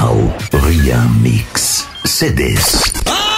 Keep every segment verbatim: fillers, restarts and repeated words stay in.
Original Rian Mix C Ds.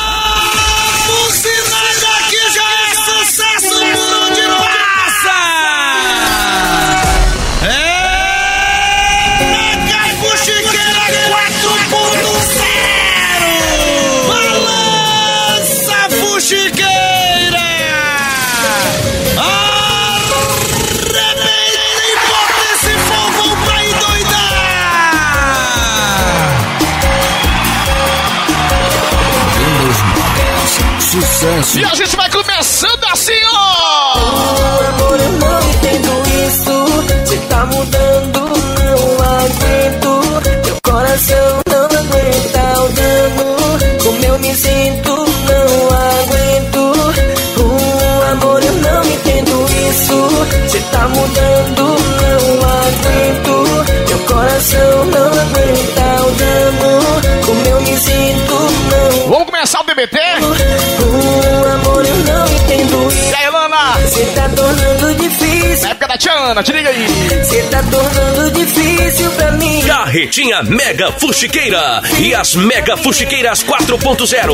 Sucesso. E a gente vai começando assim, ó. Oh, amor, eu não entendo isso. Cê tá mudando, não aguento. Meu coração não aguenta o dano. Como eu me sinto, não aguento. Oh, amor, eu não entendo isso. Cê tá mudando, não aguento. Meu coração não aguenta o dano. Como eu me sinto, não. Vamos começar o D B T? Oh, amor, eu não entendo isso. E aí, Lana? Cê tá tornando difícil. Na época da Tiana, te liga aí. Cê tá tornando difícil pra mim. Carretinha Mega Fuxiqueira e as Mega Fuxiqueiras quatro ponto zero.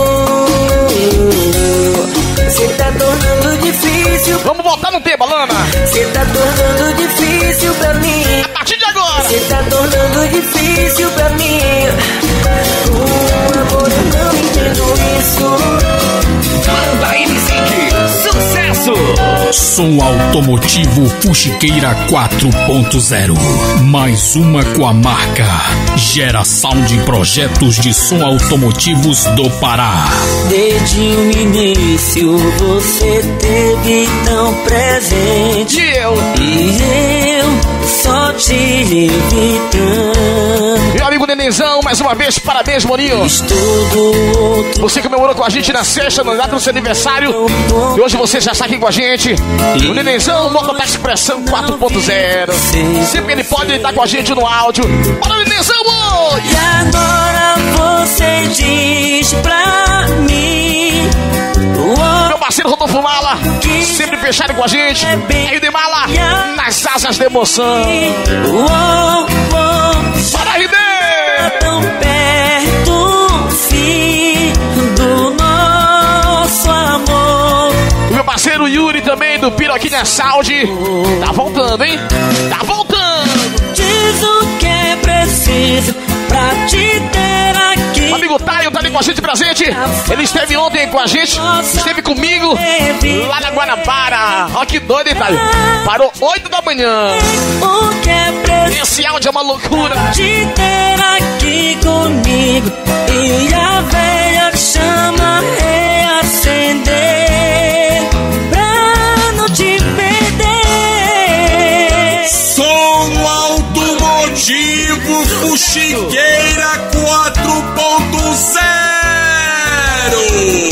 Cê tá tornando difícil. Vamos voltar no tema, Lana. Cê tá tornando difícil pra mim. A partir de agora. Cê tá tornando difícil pra mim. Oh, amor, eu não entendo isso. Manda M cinco, sucesso! Som automotivo Fuxiqueira quatro ponto zero. Mais uma com a marca Gera Sound Projetos de som automotivos do Pará. Desde o início você teve tão presente. E eu? E eu só te evitando. Meu amigo Nenenzão, mais uma vez, parabéns, Moninho. Você comemorou com a gente na sexta, no data do seu aniversário. E hoje você já está aqui com a gente. O Nenenzão, Mototáxi Expressão quatro ponto zero. Sempre que ele pode, ele tá com a gente no áudio. Bora, Nenenzão! E agora você diz pra mim, meu parceiro Rodolfo Mala, sempre fechado com a gente. Aí de Mala, nas asas da emoção. Para R D! Tão perto, fim do nosso amor. O meu parceiro Yuri também, do Piroquinha Saúde. Tá voltando, hein? Tá voltando. Diz o que é preciso pra te ter aqui. O amigo Taio tá ali com a gente presente. Ele esteve ontem com a gente, esteve comigo lá na Guanabara. Ó que doido, hein, Taio? Parou oito da manhã. O que é preciso Esse áudio é uma loucura. te ter aqui comigo e a velha chama reacender pra não te perder. Som automotivo Fuxiqueira quatro ponto zero.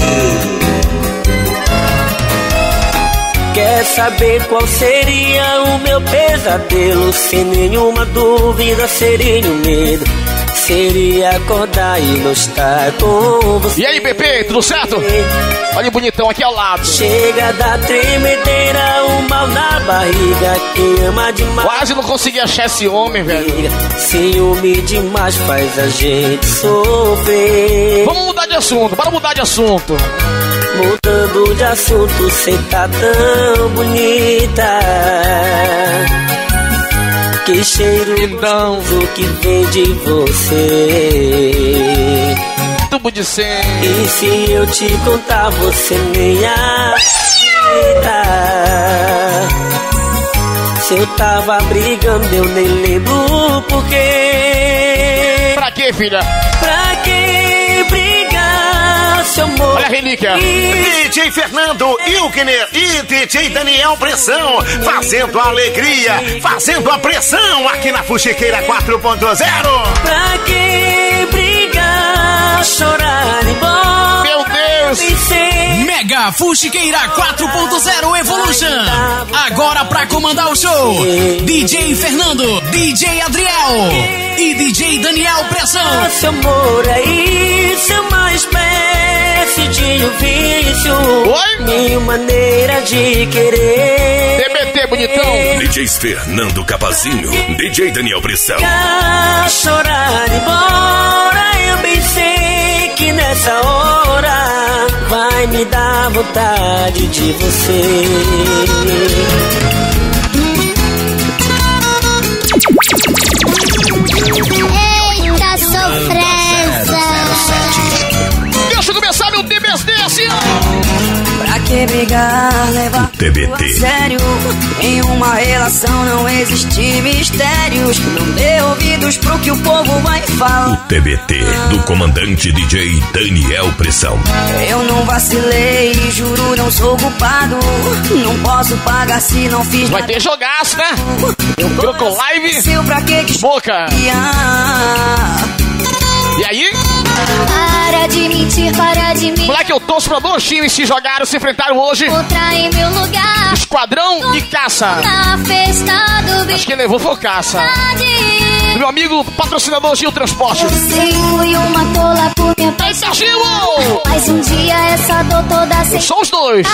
Quer saber qual seria o meu pesadelo? Sem nenhuma dúvida seria o medo. Seria acordar e não estar com você. E aí, Pepe, tudo certo? Olha o bonitão aqui ao lado. Chega da tremedeira, o mal na barriga. Quem ama demais Quase não consegui achar esse homem, velho. ciúme demais faz a gente sofrer. Vamos mudar de assunto, bora mudar de assunto. Mudando de assunto, cê tá tão bonita. Que cheiro Lindão. gostoso que vem de você. Tubo de cem. E se eu te contar, você nem acredita. Se eu tava brigando, eu nem lembro por quê. Pra quê, filha? Pra que brigar, seu amor? Olha a relíquia. D J Fernando Ilkner e D J Daniel Pressão, fazendo a alegria, fazendo a pressão aqui na Fuxiqueira quatro ponto zero. Pra que brigar, chorar embora? Meu Deus! Mega Fuxiqueira quatro ponto zero Evolution. Agora pra comandar o show, D J Fernando, D J Adriel e D J Daniel Pressão. Seu amor é isso, é uma espécie de um vício. Oi? Minha maneira de querer. D B T, bonitão. D Js Fernando Capazinho, D J Daniel Pressão. Chorar embora. vontade de você. Eita sofrência. Deixa eu começar meu T B T assim. Pra que brigar, levar T B T. a sério? Em uma relação não existe mistérios. Não dê ouvidos pro que o povo vai falar. T B T do comandante D J Daniel Pressão. Eu não vacilei, juro, não sou culpado. Não posso pagar se não fiz Vai nada. ter jogaço, né? Eu Trocou live. Seu pra que que Boca. espiar? E aí? Para de mentir, para de mentir. Moleque, eu torço pra dois times se jogaram, se enfrentaram hoje. Outra em meu lugar. Esquadrão e Caça. Na festa do Acho que quem levou foi o Caça. bigode. Meu amigo patrocinador Gil Transporte. Eu sei, fui uma tola por minha Eita, Gil! Mas um dia essa dor toda sem São os dois.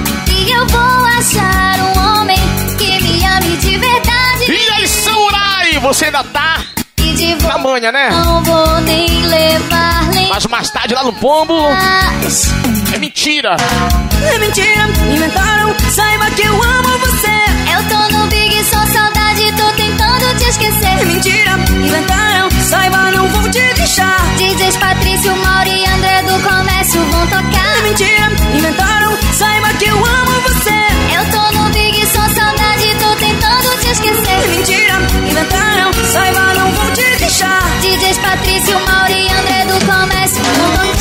e eu vou achar um homem que me ame de verdade. E aí, Samurai, você ainda tá E de na manha, né? não vou nem levar nem Mas mais tarde lá no Pombo mais. é mentira. É mentira, inventaram. Saiba que eu amo você. Eu tô no Big, só saudade, tô tentando te É esquecer. mentira, inventaram. Saiba, não vou te deixar. D Js Patrício, Mauri e André do Comércio vão É tocar. mentira, inventaram. Saiba que eu amo você. Eu tô no Big, só saudade, tô tentando te É esquecer. mentira, inventaram. Saiba, não vou te deixar. D Js Patrício, Mauri e André do Comércio vão tocar.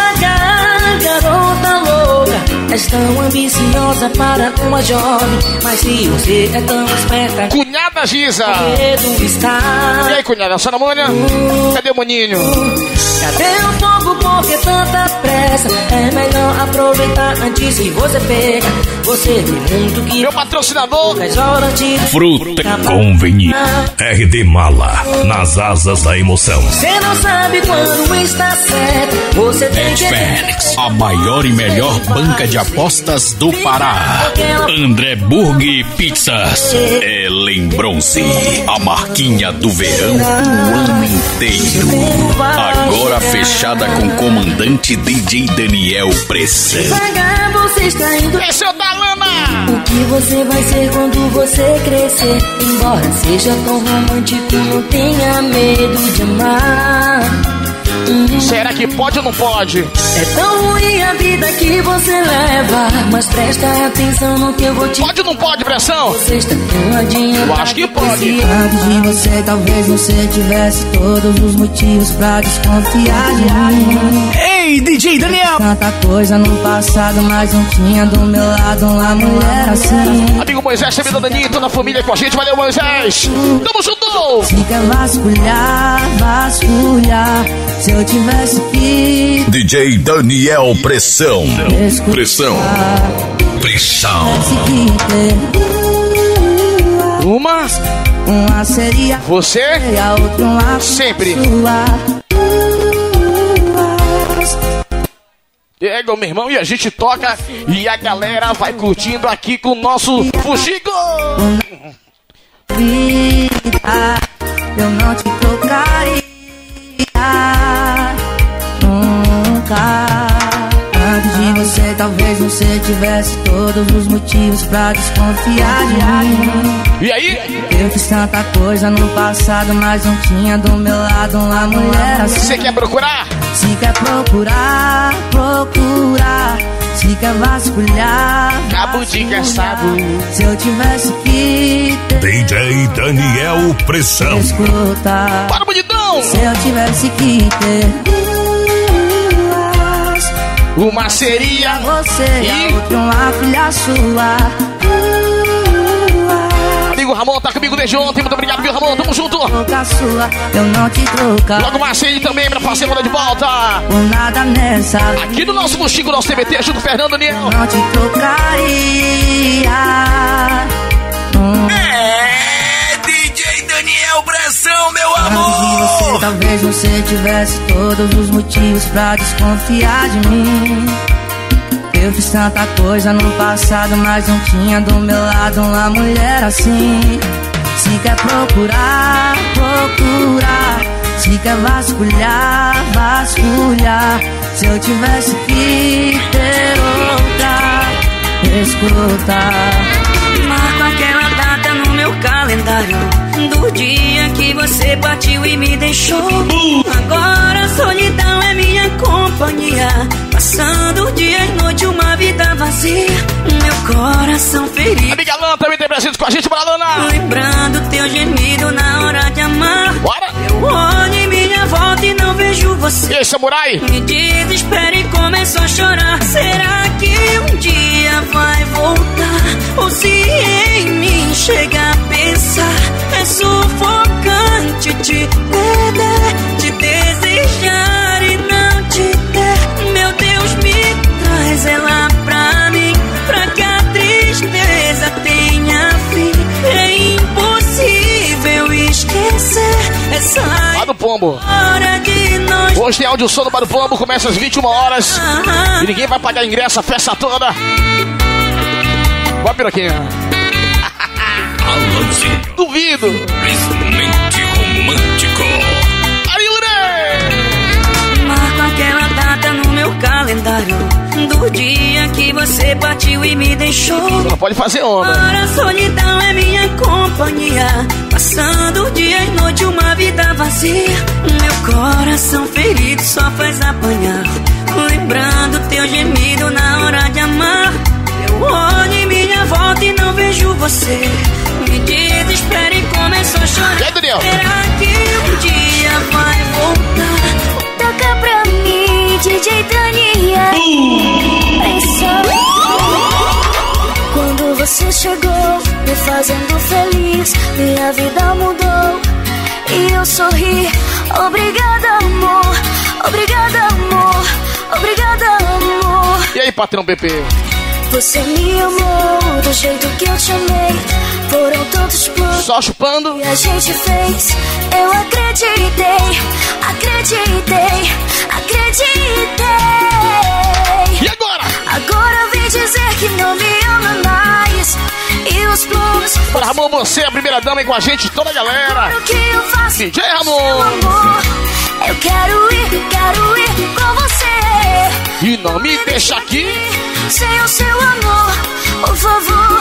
Devagar, garota louca. És tão ambiciosa para uma jovem. Mas se você é tão esperta, Cunhada Giza. medo está. E aí, cunhada, só na manha? Cadê o maninho? Cadê o fogo, por que tanta pressa? É melhor aproveitar antes que você pega. Você tem muito que Meu patrocinador. faz hora de Fruta Conveni. R D Mala. Nas asas da emoção. Você não sabe quando está certo. Você tem que Fênix, a maior e melhor banca de apostas do Pará. André Burg Pizzas. Ellen Bronze, a marquinha do verão o ano inteiro. Agora fechada com comandante D J Daniel Pressão. pagar, você está indo. Esse é o da Lana. O que você vai ser quando você crescer? Embora seja tão romântico, não tenha medo de amar. Hum, Será que pode ou não pode? É tão ruim a vida que você leva. Mas presta atenção no que eu vou te Pode ou não pode, Pressão? Você está caladinha. Eu acho que pode. Antes de você, talvez você tivesse todos os motivos pra desconfiar de mim. Ei, D J Daniel! Tanta coisa no passado, mas não tinha do meu lado uma mulher assim. Amigo Moisés, também da Dani, toda a família com a gente. Valeu, Moisés. Tamo junto. Se quer vasculhar, vasculhar. Se eu tivesse que D J Daniel Pressão. Pressão. Pressão. tivesse que ter Uma, uma seria você, e a outra uma sempre. sua. Pega, meu irmão, e a gente toca e a galera vai curtindo aqui com o nosso Fuxico. Vida, eu não te trocaria nunca. Antes de você, talvez você tivesse todos os motivos pra desconfiar de mim. E aí? Eu fiz tanta coisa no passado, mas não tinha do meu lado uma mulher assim. Você quer procurar? Se quer procurar, procurar. Se quer vasculhar, Cabo de vasculhar. caçado. Se eu tivesse que ter D J Daniel Pressão. escutar. Para, bonitão! Se eu tivesse que ter duas, Uma seria. você E- e a outra uma filha sua. Amigo Ramon tá comigo desde ontem. Muito obrigado, viu, Ramon? Tamo junto. Troca sua, eu não te trocar Logo mais cedo também pra fazer uma de volta. por nada nessa. Aqui no nosso Fuxico, nosso T B T, junto com o Fernando Daniel. Não te trocaria. Hum. É D J Daniel Pressão, meu Antes de você, amor! talvez você tivesse todos os motivos pra desconfiar de mim. Eu fiz tanta coisa no passado, mas não tinha do meu lado uma mulher assim. Se quer procurar, procurar. Se quer vasculhar, vasculhar. Se eu tivesse que ter outra, escutar. Marco aquela data no meu calendário, do dia que você partiu e me deixou. Agora a solidão é minha companhia, passando dia e noite uma vida vazia. Meu coração ferido. Amiga Lana também tem presente com a gente, bora, Lana. Lembrando teu gemido na hora de amar. Bora. Eu olho em minha volta e não vejo você. E aí, samurai? Me desespero e começo a chorar. Será que um dia vai voltar? Ou se em mim chega a pensar, é sufocante te perder, te desejar e não te ter. Meu Deus, me traz ela pra mim, pra que a tristeza tenha fim. É impossível esquecer essa Bar do Pombo. hora de nós. Hoje tem áudio som do Bar do Pombo, começa às vinte e uma horas. E ninguém vai pagar ingresso, a festa toda. Vai, piroquinha. Alanzinho. Duvido. Simplesmente romântico. Marco aquela data no meu calendário, do dia que você partiu e me deixou. Não pode fazer onda. Agora a solidão é minha companhia, passando dia e noite uma vida vazia. Meu coração ferido só faz apanhar, lembrando teu gemido na hora de amar. Eu olho em minha volta e não vejo você. Me desespero e começo a chorar. E aí, Daniel? Será que um dia vai voltar? Toca pra mim, D J Daniel. Pressão. Quando você chegou, me fazendo feliz, minha vida mudou e eu sorri. Obrigada, amor. Obrigada, amor. Obrigada, amor. E aí, patrão B P? Você me amou do jeito que eu te amei. Foram tantos planos Só chupando. que a gente fez. Eu acreditei, acreditei, acreditei. E agora? Agora vem dizer que não me ama mais. E os planos. Bora, Ramon, você, a primeira dama aí com a gente, toda a galera. O que eu faço? D J Meu Ramon. amor, eu quero ir, quero ir com você. E não me deixa aqui. Sem o seu amor, por favor,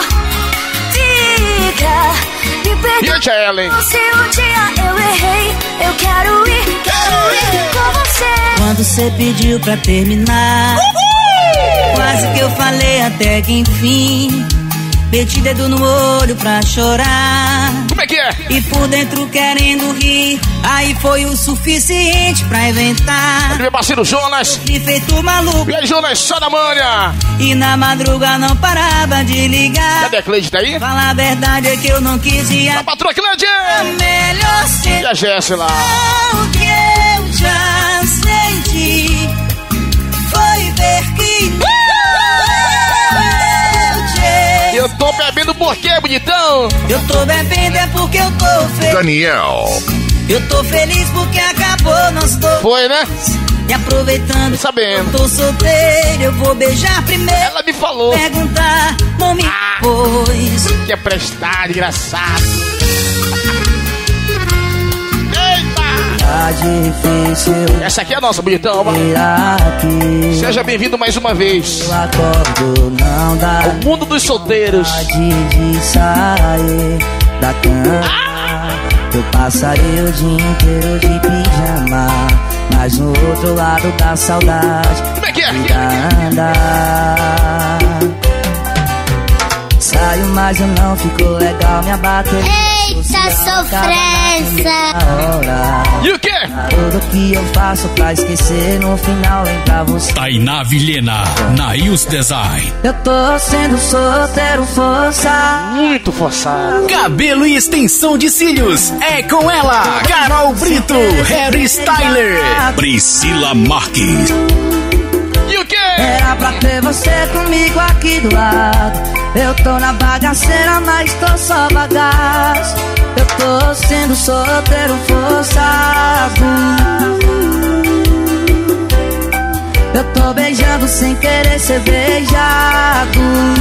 fica. Me E a tia Ellen? perdoa se um dia eu errei. Eu quero ir, quero ir com você. Quando você pediu pra terminar, quase que eu falei até que enfim. Meti dedo no olho pra chorar. Como é que é? E por dentro querendo rir. Aí foi o suficiente pra inventar. Meu parceiro Jonas. Me feito maluco. E aí, Jonas, só da manha. E na madruga não parava de ligar. Cadê a Cleide, tá aí? Fala a verdade é que eu não quis ir. A patroa Cleide. Melhor ser E a Jéssica lá. o que eu já senti. Foi ver que não Eu tô bebendo por quê, bonitão? Eu tô bebendo é porque eu tô feliz. Daniel. Eu tô feliz porque acabou nosso dois. Foi, né? E aproveitando, sabendo. Eu tô solteiro, eu vou beijar primeiro. Ela me falou. Perguntar, não me Ah. pôs. Que é prestar, engraçado. Eita! Tá difícil. Essa aqui é a nossa, bonitão. Aqui. Seja bem-vindo mais uma vez. Eu acordo, não dá. O mundo dos solteiros. De sair da cama. Ah. Eu passaria o dia inteiro de pijama, mas no outro lado da saudade. Como é que é? Andar. Saio, mas eu não fico legal, minha bateria. Eita, sofrência. E o quê? Tudo que eu faço pra esquecer, no final vem pra você. Tainá Vilhena, Nails Design. Eu tô sendo solteiro, força. Muito forçado. Cabelo e extensão de cílios. É com ela, Carol Brito, Harry Styler. Priscila Marques. E o quê? Era pra ter você comigo aqui do lado. Eu tô na bagaceira, mas tô só bagaço. Eu tô sendo solteiro forçado. Eu tô beijando sem querer ser beijado.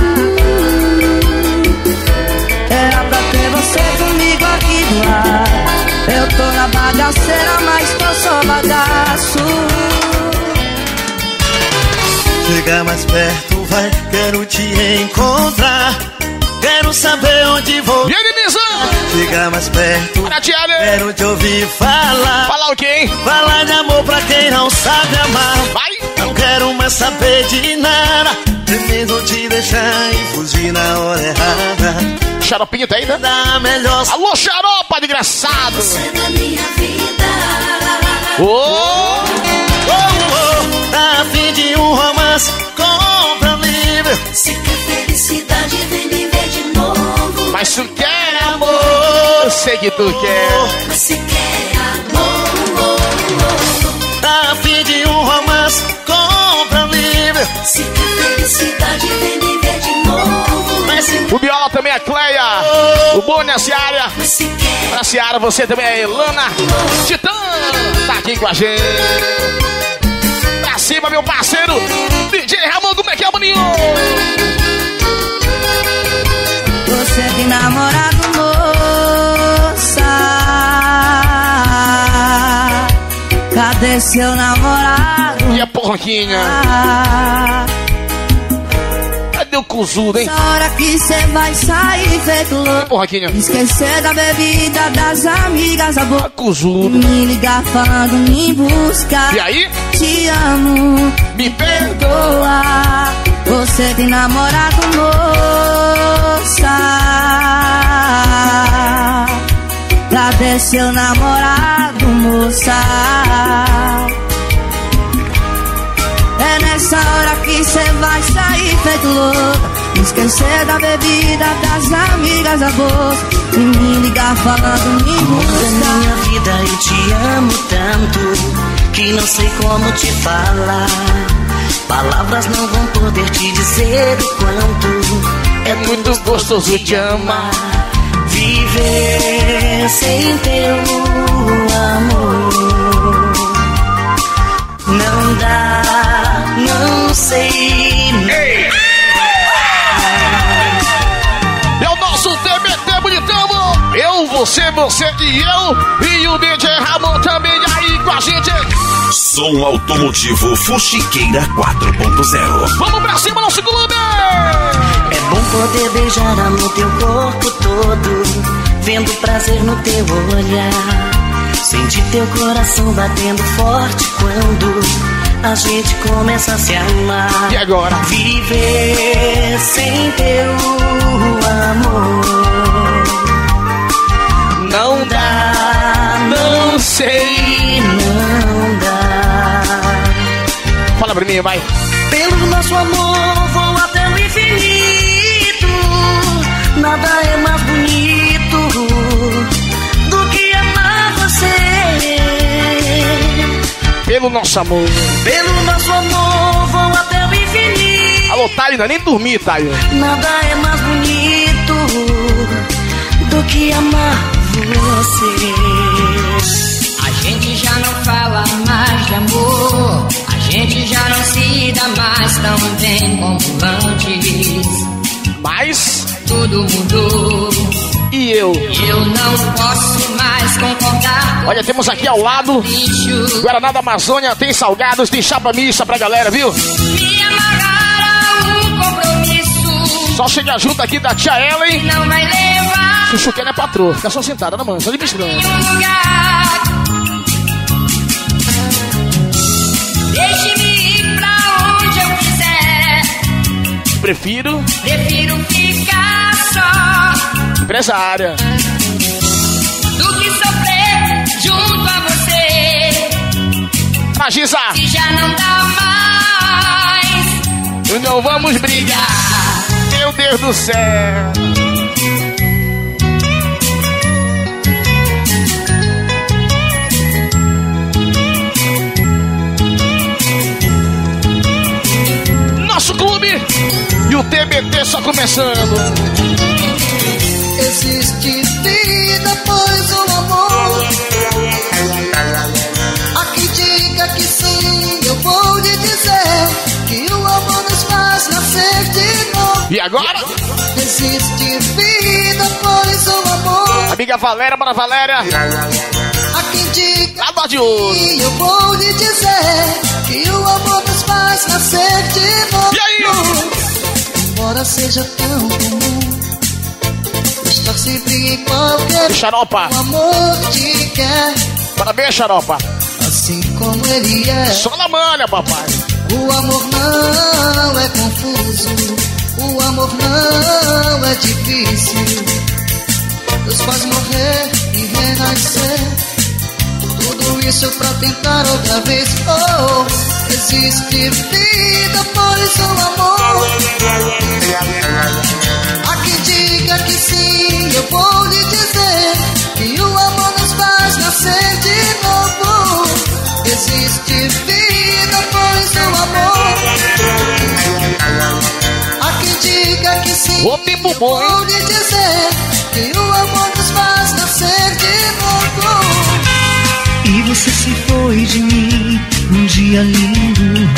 Era pra ter você comigo aqui do lado. Eu tô na bagaceira, mas tô só bagaço. Chega mais perto, vai, quero quero te encontrar. Quero saber onde vou. E aí, Denizão? Chegar mais perto. Para, Tiago. Quero te ouvir falar. Falar o quê, hein? Falar de amor pra quem não sabe amar. Vai. Não quero mais saber de nada. Preciso te deixar e fugir na hora errada. Xaropinho tá aí, né? Da melhor. Alô, xaropa, desgraçado. Você é da minha vida. Ô! Oh, oh, tá a fim de um romance, compra um livro. Se quer felicidade, vem me ver de novo. Mas tu quer amor, eu sei que tu quer. Mas se quer amor, tá a fim de um romance, compra um livro. se quer felicidade, vem me ver de novo. Mas se O Biola também é Cleia. O Boni, a Ciara. Mas se quer Pra Ciara, você também é Elana. Titã, tá aqui com a gente. Pra cima, meu parceiro. D J Ramon, como é que é, maninho? Você tem namorado, moça? Cadê seu namorado? E a porquinha? Cadê o cozudo, hein? Essa hora que cê vai sair feito louco. Porquinha. Esquecer da bebida, das amigas, a boca. Cozudo. Me ligar falando, me buscar. E aí? Te amo, Me perdoa. perdoa. Você tem namorado, moça? Cadê seu namorado, moça? É nessa hora que cê vai sair feito louca. Esquecer da bebida, das amigas, a bolsa. E me ligar falando, me buscar. Minha vida, eu te amo tanto que não sei como te falar. Palavras não vão poder te dizer o quanto É muito gostoso te amar. viver sem teu amor. Não dá, não sei. Ei! É o nosso T B T bonitão. Eu, você, você e eu. E o D J Ramon também aí com a gente. Som automotivo Fuxiqueira quatro ponto zero. Vamos pra cima, nosso clube! É bom poder beijar no teu corpo todo, vendo prazer no teu olhar. Sentir teu coração batendo forte quando a gente começa a se amar. E agora? Viver sem teu amor não dá, Não sei. não dá. Fala pra mim, vai. Pelo nosso amor vou até o infinito. Nada é mais bonito do que amar você. Pelo nosso amor. Pelo nosso amor vou até o infinito. Alô, Thalia, não é nem dormir, Thalia. Nada é mais bonito do que amar você. A gente já não fala mais de amor. A gente já não se dá mais tão bem como antes. Mas. Tudo mudou. E eu? Eu não posso mais concordar. Olha, temos aqui ao lado Bicho, Guaraná da Amazônia, tem salgados, tem chapa mista pra galera, viu? me amarraram um compromisso. Só chegar junto aqui da tia Ellen. Não vai levar Chuchu que não é patroa, fica só sentada, né, mano? Só de misturando. nenhum lugar. Deixe-me ir pra onde eu quiser. Prefiro Prefiro ficar só empresária. do que sofrer junto a você. Magisa, Se já não dá mais, não vamos brigar. Meu Deus do céu. Nosso clube e o T B T só começando. Existe vida, pois o amor. A quem diga que sim, eu vou lhe dizer que o amor nos faz nascer de novo. E agora? Existe vida, pois o amor. Amiga Valéria, para Valéria. A quem diga Lá de ouro. que eu vou lhe dizer que o amor nos faz nascer de novo. E aí? embora seja tão comum estar sempre em qualquer Xaropa. O amor te quer. Parabéns, Xaropa. Assim como ele é. Só na manha, papai. O amor não é confuso. O amor não é difícil. Os pais morrer e renascer. Tudo isso pra tentar outra vez. Oh, existe vida, pois o amor. Há quem diga que sim, eu vou lhe dizer que o amor nos faz nascer de novo. Existe vida, pois o amor. Há quem diga que sim, eu vou lhe dizer que o amor nos faz nascer de novo. E você se foi de mim num dia lindo.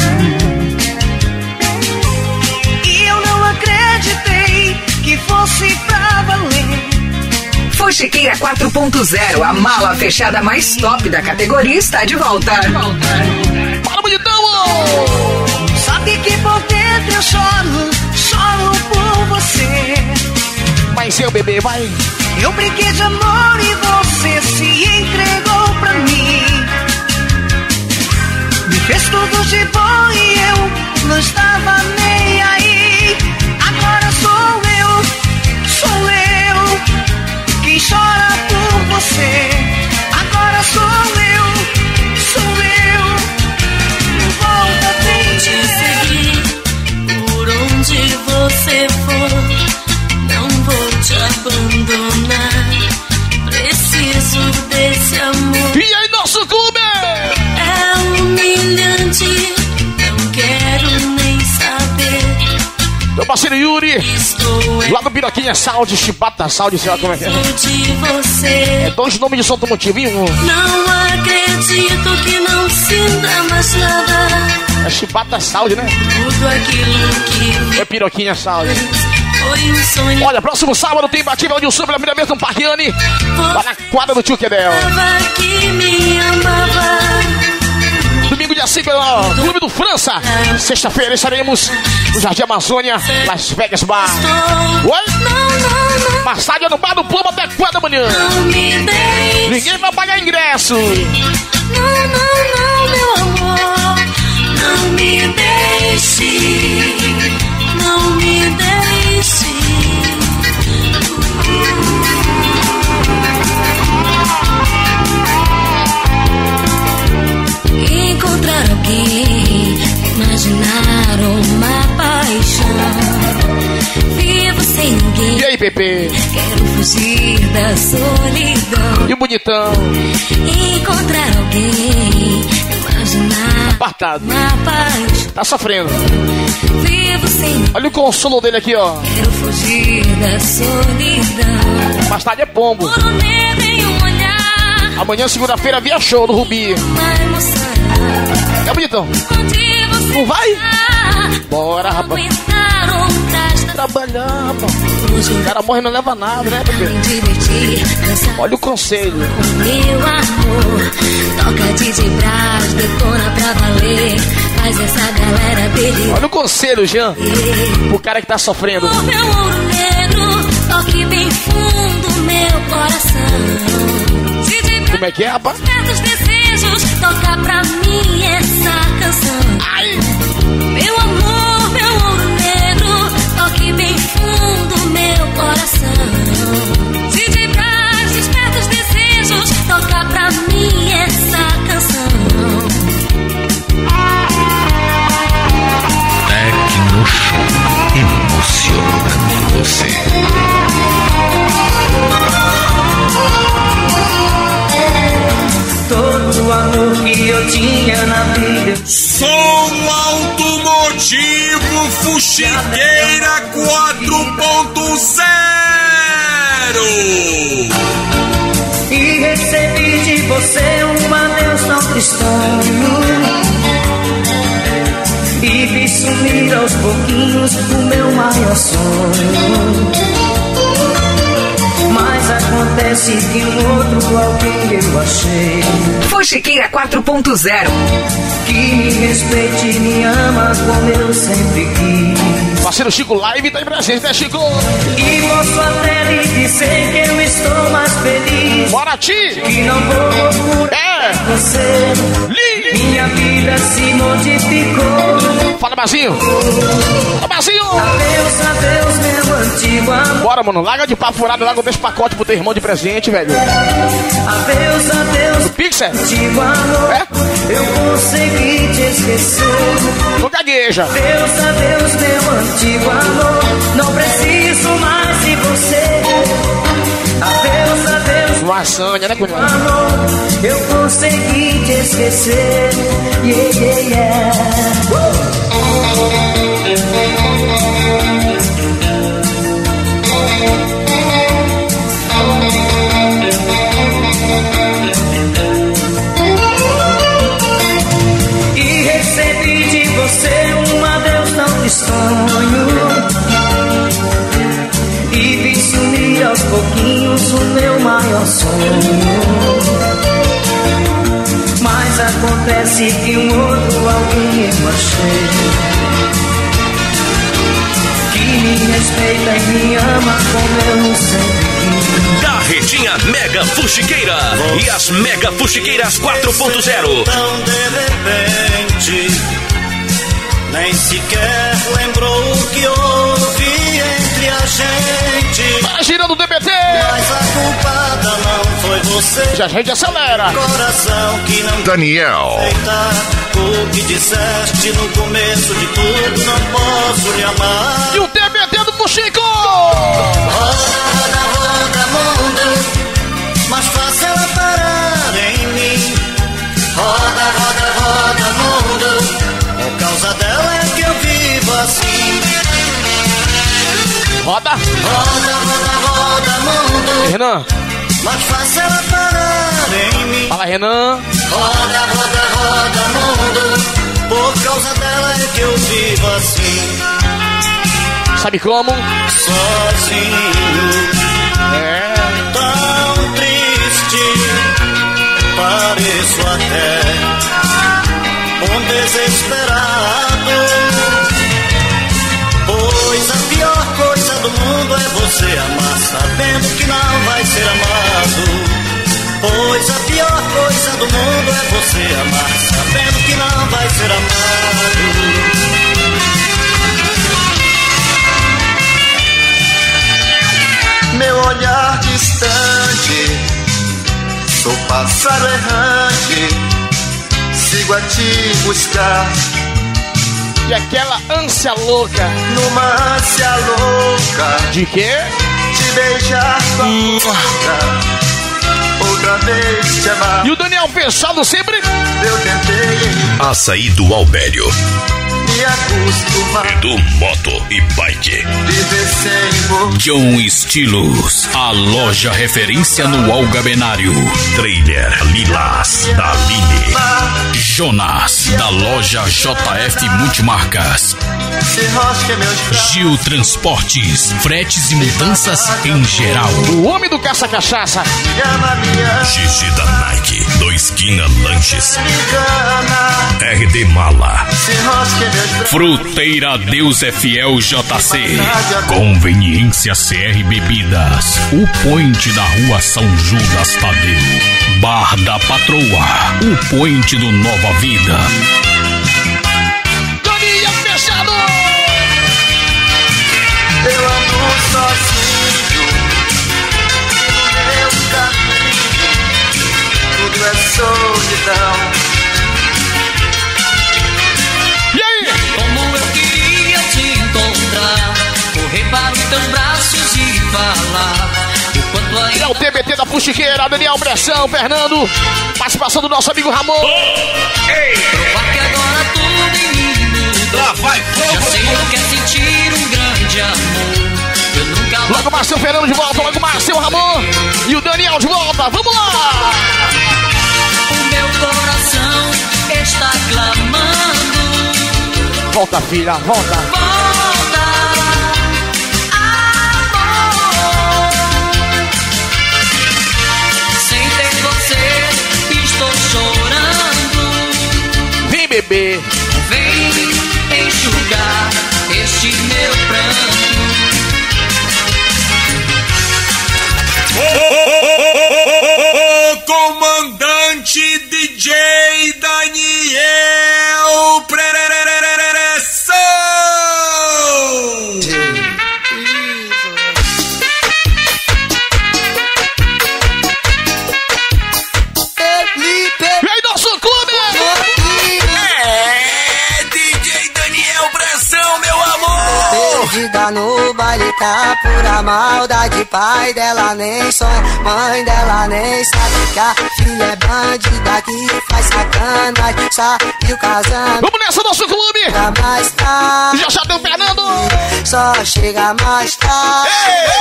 E eu não acreditei que fosse pra valer. Fuxiqueira quatro ponto zero, a mala fechada mais top da categoria, está de volta. Para, bonitão! Sabe que por dentro eu choro, choro por você. Mas eu, bebê, vai. Eu brinquei de amor e você se entregou pra mim. Me fez tudo de bom e eu não estava nem aí. Agora sou eu, sou eu quem chora por você. Agora sou eu, sou eu. Volta, vem te seguir por onde você for. Não vou te abandonar. Preciso desse amor. E aí, nosso clube? É humilhante. Não quero nem saber. Meu parceiro Yuri, lá do Piroquinha Saúde, Chibata Saúde, sei lá como é que é. É dois nomes de som automotivo, hein? Não acredito que não sinta mais nada. É Chibata Saúde, né? Tudo aquilo que é Piroquinha Saúde. Foi um sonho. Olha, próximo sábado tem Bativa de um pela primeira vez no Parquiane. Lá na quadra do Tio Quedel. Que me amava. Domingo dia cinco, no Clube do França. Sexta-feira estaremos no Jardim Amazônia, Las Vegas Bar. Oi? Massagem no bar do Pombo até quatro da manhã. Ninguém vai pagar ingresso. Não, não, não, meu amor. Não me deixe. Não me deixe. Encontrar alguém, imaginar uma paixão. Vivo sem ninguém. E aí, Pepe? Quero fugir da solidão. E o bonitão? Encontrar alguém, imaginar apartado. uma paixão. Tá sofrendo. Vivo sem. Olha o consolo dele aqui, ó. Quero fugir da solidão. Mais tarde é pombo. Por um medo em um olhar. Amanhã, segunda-feira, via show do Rubi. É bonitão. Não vai? Bora, rapaz. Trabalhar, rapaz. O cara morre e não leva nada, né, bebê? Olha o conselho. Meu amor, toca D J Brás, detona pra valer. Faz essa galera dele. Olha o conselho, Jean. O cara que tá sofrendo. O meu ouro negro, toque bem fundo meu coração. D J Brás, como é que é, rapaz? Certos desejos, toca pra mim essa canção. Ai. Meu amor, meu ouro negro, toque bem fundo meu coração. D J Brás, desperta os desejos, toca pra mim essa canção. Tecno Show, emocionando você. Todo o amor que eu tinha na vida. Som automotivo Fuxiqueira quatro ponto zero. E recebi de você um adeus tão tristonho. E vi sumir aos pouquinhos o meu maior sonho. Mas acontece que um outro alguém eu achei. Fuxiqueira quatro ponto zero. que me respeite e me ama como eu sempre quis. Parceiro Chico Live tá aí presente, né, Chico? E posso até lhe dizer que eu estou mais feliz. Bora, Ti! Que não vou procurar é. você. Li. Minha vida se modificou. Fala, Bazinho! Fala, Bazinho! Adeus, adeus, meu antigo amor. Bora, mano, larga de papo furado, larga desse pacote pro teu irmão de presente, velho. Adeus, adeus, o Pixel. Antigo amor. É? Eu consegui te esquecer. Não gagueja. Adeus, adeus, meu antigo amor. Não preciso mais de você. Adeus, adeus, uma sanha, né, cunhado? Amor, eu consegui te esquecer. Yeah, yeah, yeah. Uh! E recebi de você um adeus tão tristonho. E vi sumir aos pouquinhos o meu maior sonho. Mas acontece que um outro alguém eu achei, que me respeita e me ama como eu sempre quis. Carretinha Mega Fuxiqueira e as Mega Fuxiqueiras quatro ponto zero. Então de repente nem sequer lembrou o que houve entre a gente. Tá girando o D B T! Mas a culpada não foi você. Já a gente acelera. Coração que não Daniel. Aceitar o que disseste no começo de tudo. Não posso lhe amar. E o D B T do Fuxico! Roda, roda, roda, mundo. Mas faça ela parar em mim. Roda, roda, roda, mundo. Por causa dela é que eu vivo assim. Roda. Roda, roda, roda, mundo. Renan. Mas faça ela parar em mim. Fala, Renan. Roda, roda, roda, mundo. Por causa dela é que eu vivo assim. Sabe como? Sozinho. É. Tão triste. Pareço até um desesperado, pois a pior coisa do mundo é você amar sabendo que não vai ser amado. Pois a pior coisa do mundo é você amar sabendo que não vai ser amado. Meu olhar distante, sou pássaro errante, sigo a te buscar. E aquela ânsia louca. Numa ânsia louca. De quê? Te beijar tua boca. Outra vez te amar. E o Daniel fechado sempre. Eu tentei. Açaí do Albério. Me acostumar. Edu Moto e Bike. Viver sem John Estilos, a loja referência no Algabenário. Trailer Lilás, da Aline. Jonas, da loja J F Multimarcas. Gil Transportes, fretes e mudanças em geral. O homem do caça-cachaça. Gigi da Nike, do Esquina Lanches. R D Mala. Fruteira Deus é Fiel J C. Conveniência C R Bebidas. O Point da Rua São Judas Tadeu. Bar da Patroa. O Point do Nova Vida. Daniel fechado. Eu ando sozinho. No meu caminho. Tudo é solidão. Como eu queria te encontrar, correr para os teus braços e falar o quanto ainda... É o T B T da Fuxiqueira, Daniel Bressão, Fernando, participação do nosso amigo Ramon. Ei. Provar que agora tudo em mim mudou. Lá vai, já sei o que é sentir um grande amor. Eu nunca... Logo mais seu Fernando de volta, logo mais seu Ramon e o Daniel de volta, vamos lá! O meu coração está clamando. Volta, filha, volta. Volta, amor. Sem ter você, estou chorando. Vem, bebê. Vem enxugar este meu pranto. Ô, comandante D J Daniel Pressão! E aí, nosso clube! É, D J Daniel Pressão, meu amor! Perdida no baile, tá pura maldade. Pai dela nem sonha, mãe dela nem sabe que a filha é bandida que faz sacanagem. Saiu casando. Vamos nessa, nosso clube! Chega mais tarde. Já já deu Fernando! Só chega mais tarde.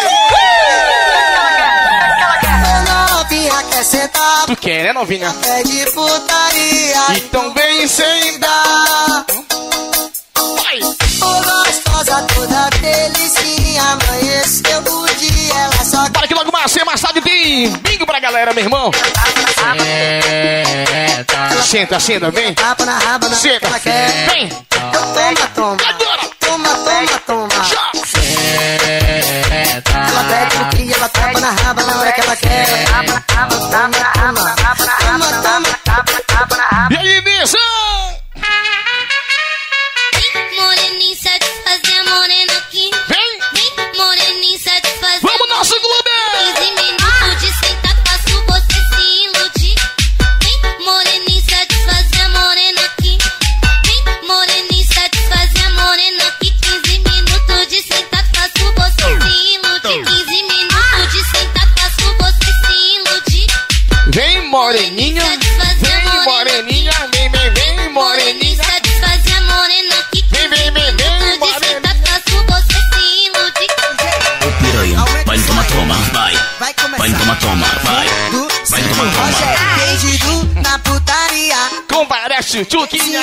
Novinha quer sentar. Tu quer, né, novinha? É de putaria. Então vem sem dar. Vai! Ô gostosa toda delicinha, amanheceu o dia, ela só... Para que logo mais cedo, mais tarde tem bingo pra galera, meu irmão. Senta, senta, senta, vem. Tapa na raba, senta, ela quer. Vem. Toma, toma. Agora. Toma, toma, toma. Já. Ela pede no que ela tapa na raba na hora que ela quer. Toma, toma, toma. Toma, toma. E aí, Nissa? Moreninho satisfazer a morena aqui. Vem. Vem, moreninho satisfazer. Vamos, nosso clube. quinze minutos de sentar, faço você se iludir. Vem, moreninho satisfazer a morena aqui. Vem, moreninho satisfazer a morena aqui. quinze minutos de sentar, faço você se iludir. quinze minutos de sentar, faço você se iludir. Vem, moreninha. Vem, moreninha. Vem, vem, vem, moreninha. Satisfazer a morena aqui. Vem, vem, vem, vem, moreninha. Vai toma, toma, vai. Vai toma, toma, vai. Vai toma, toma. Perdido na putaria. Comparece, Tchuquinha.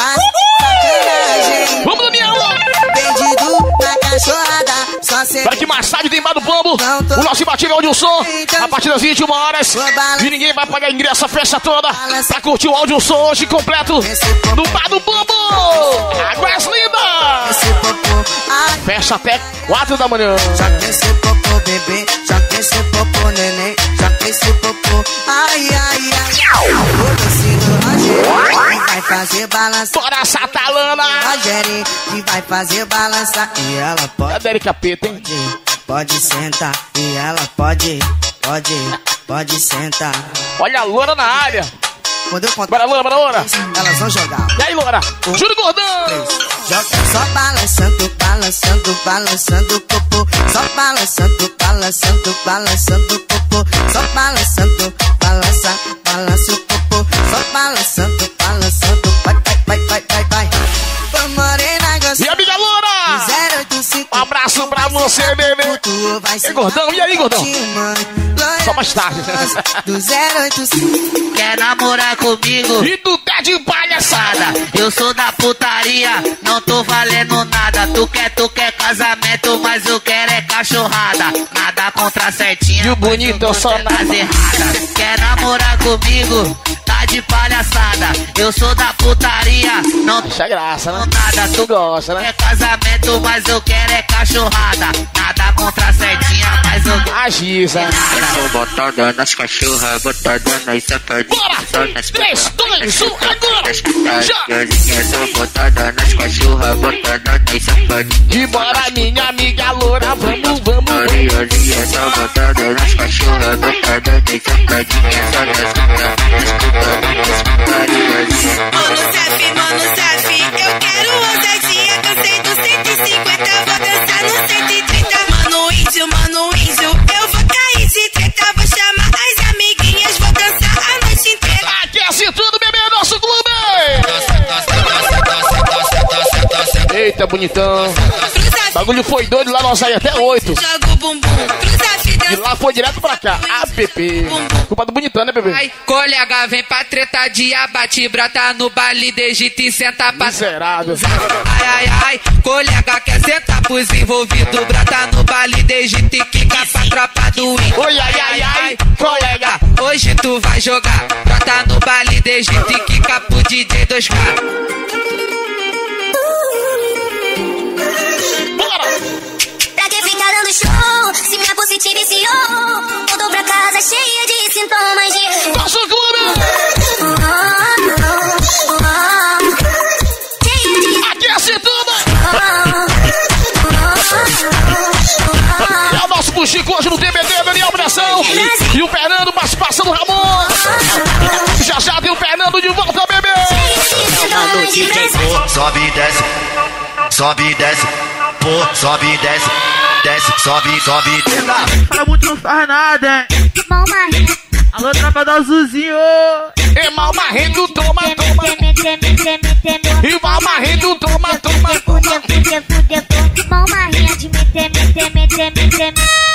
Sacanagem. Vamos, Daniel. Perdido na cachorrada. Só ser. Para que mais tarde tem Bar do Pombo. O nosso imbatível Audio-Som. A partir das vinte e uma horas. E ninguém vai pagar ingresso a festa toda. Pra curtir o Audio-Som hoje completo. No Bar do Pombo. Águas lindas. Fecha até quatro da manhã. Já que esse popô, bebê. Já que esse popô, neném. Já que esse popô. Ai, ai, ai. O doce do Rogério vai fazer balançar. Bora, Satalana. Rogério que vai fazer balançar. E ela pode. Cadê ele, capeta, hein? Pode sentar. E ela pode. Pode. Pode sentar. Olha a loura na área. Quando eu contar, bora, loura, bora, loura. Elas vão jogar. E aí, loura? Um, Júlio Gordão. Joga só balançando, balançando, balançando o popô. Só balançando, balançando, balançando o popô. Só balançando, balança, balança o popô. Só balançando, balançando. Vai, vai, vai, vai, vai, vai. Ô morena gostosa. E a amiga loura. zero oito cinco. Um abraço pra você, bebê. E gordão, e aí, gordão? Só mais tarde. Do zero oito cinco. Quer namorar comigo? E tu tá de palhaçada. Eu sou da putaria, não tô valendo nada. Tu quer, tu quer casamento, mas eu quero é cachorrada. Nada contra certinha, e o bonito eu só nas erradas. Quer namorar comigo? Tá de palhaçada. Eu sou da putaria, não tô graça, né? nada. Tu gosta, né? Quer casamento, mas eu quero é cachorrada. Nada contra certinha, mas eu quero a Giza. Eu sou botada nas cachorras, botada nas safadinhas. Bora! três, dois, um, agora! Já! Eu sou botada nas cachorras, botada nas safadinhas. E bora, minha amiga loura, vamos, vamos! Eu sou botada nas cachorras, botada nas safadinhas. Mano Zef, mano Zef, eu quero ousadia. Cansei do cento e cinquenta, vou dançar no cento e trinta. Mano índio, mano índio, eu vou cair de treta. Vou chamar as amiguinhas, vou dançar a noite inteira. Aquece tudo, bebê, nosso clube! Eita, bonitão. O bagulho foi doido lá, nós saímos até oito. Joga o bumbum, cruza a fida. E lá foi direto pra cá. A P P. Culpa do bonitão, né, bebê? Ai, colega, vem pra treta de abate. Brota no baile de Egito e senta pra... Miserável. Ai, ai, ai, colega, quer sentar pros envolvidos. Brota no baile de Egito e quica pra tropa do índio. Oi, ai, ai, ai, colega. Hoje tu vai jogar. brota no baile de Egito e quica pro D J dois K. Pra que ficar dando show? Se minha pussy te viciou, voltou pra casa cheia de sintomas de... Nosso clube! Aquece tudo! É o nosso Fuxico hoje no T B T, Daniel Pressão e o Fernando, participação do Ramon. Já já tem o Fernando de volta, bebê! Sobe e desce, sobe e desce, pô, sobe e desce, desce, sobe, sobe. Fala muito, não faz nada, hein? Alô, tropa do Azulzinho. E mal marrendo, toma, toma. E mal marrendo, toma, toma. Fude, fude, fude, mal marrendo de meter, meter, meter, meter.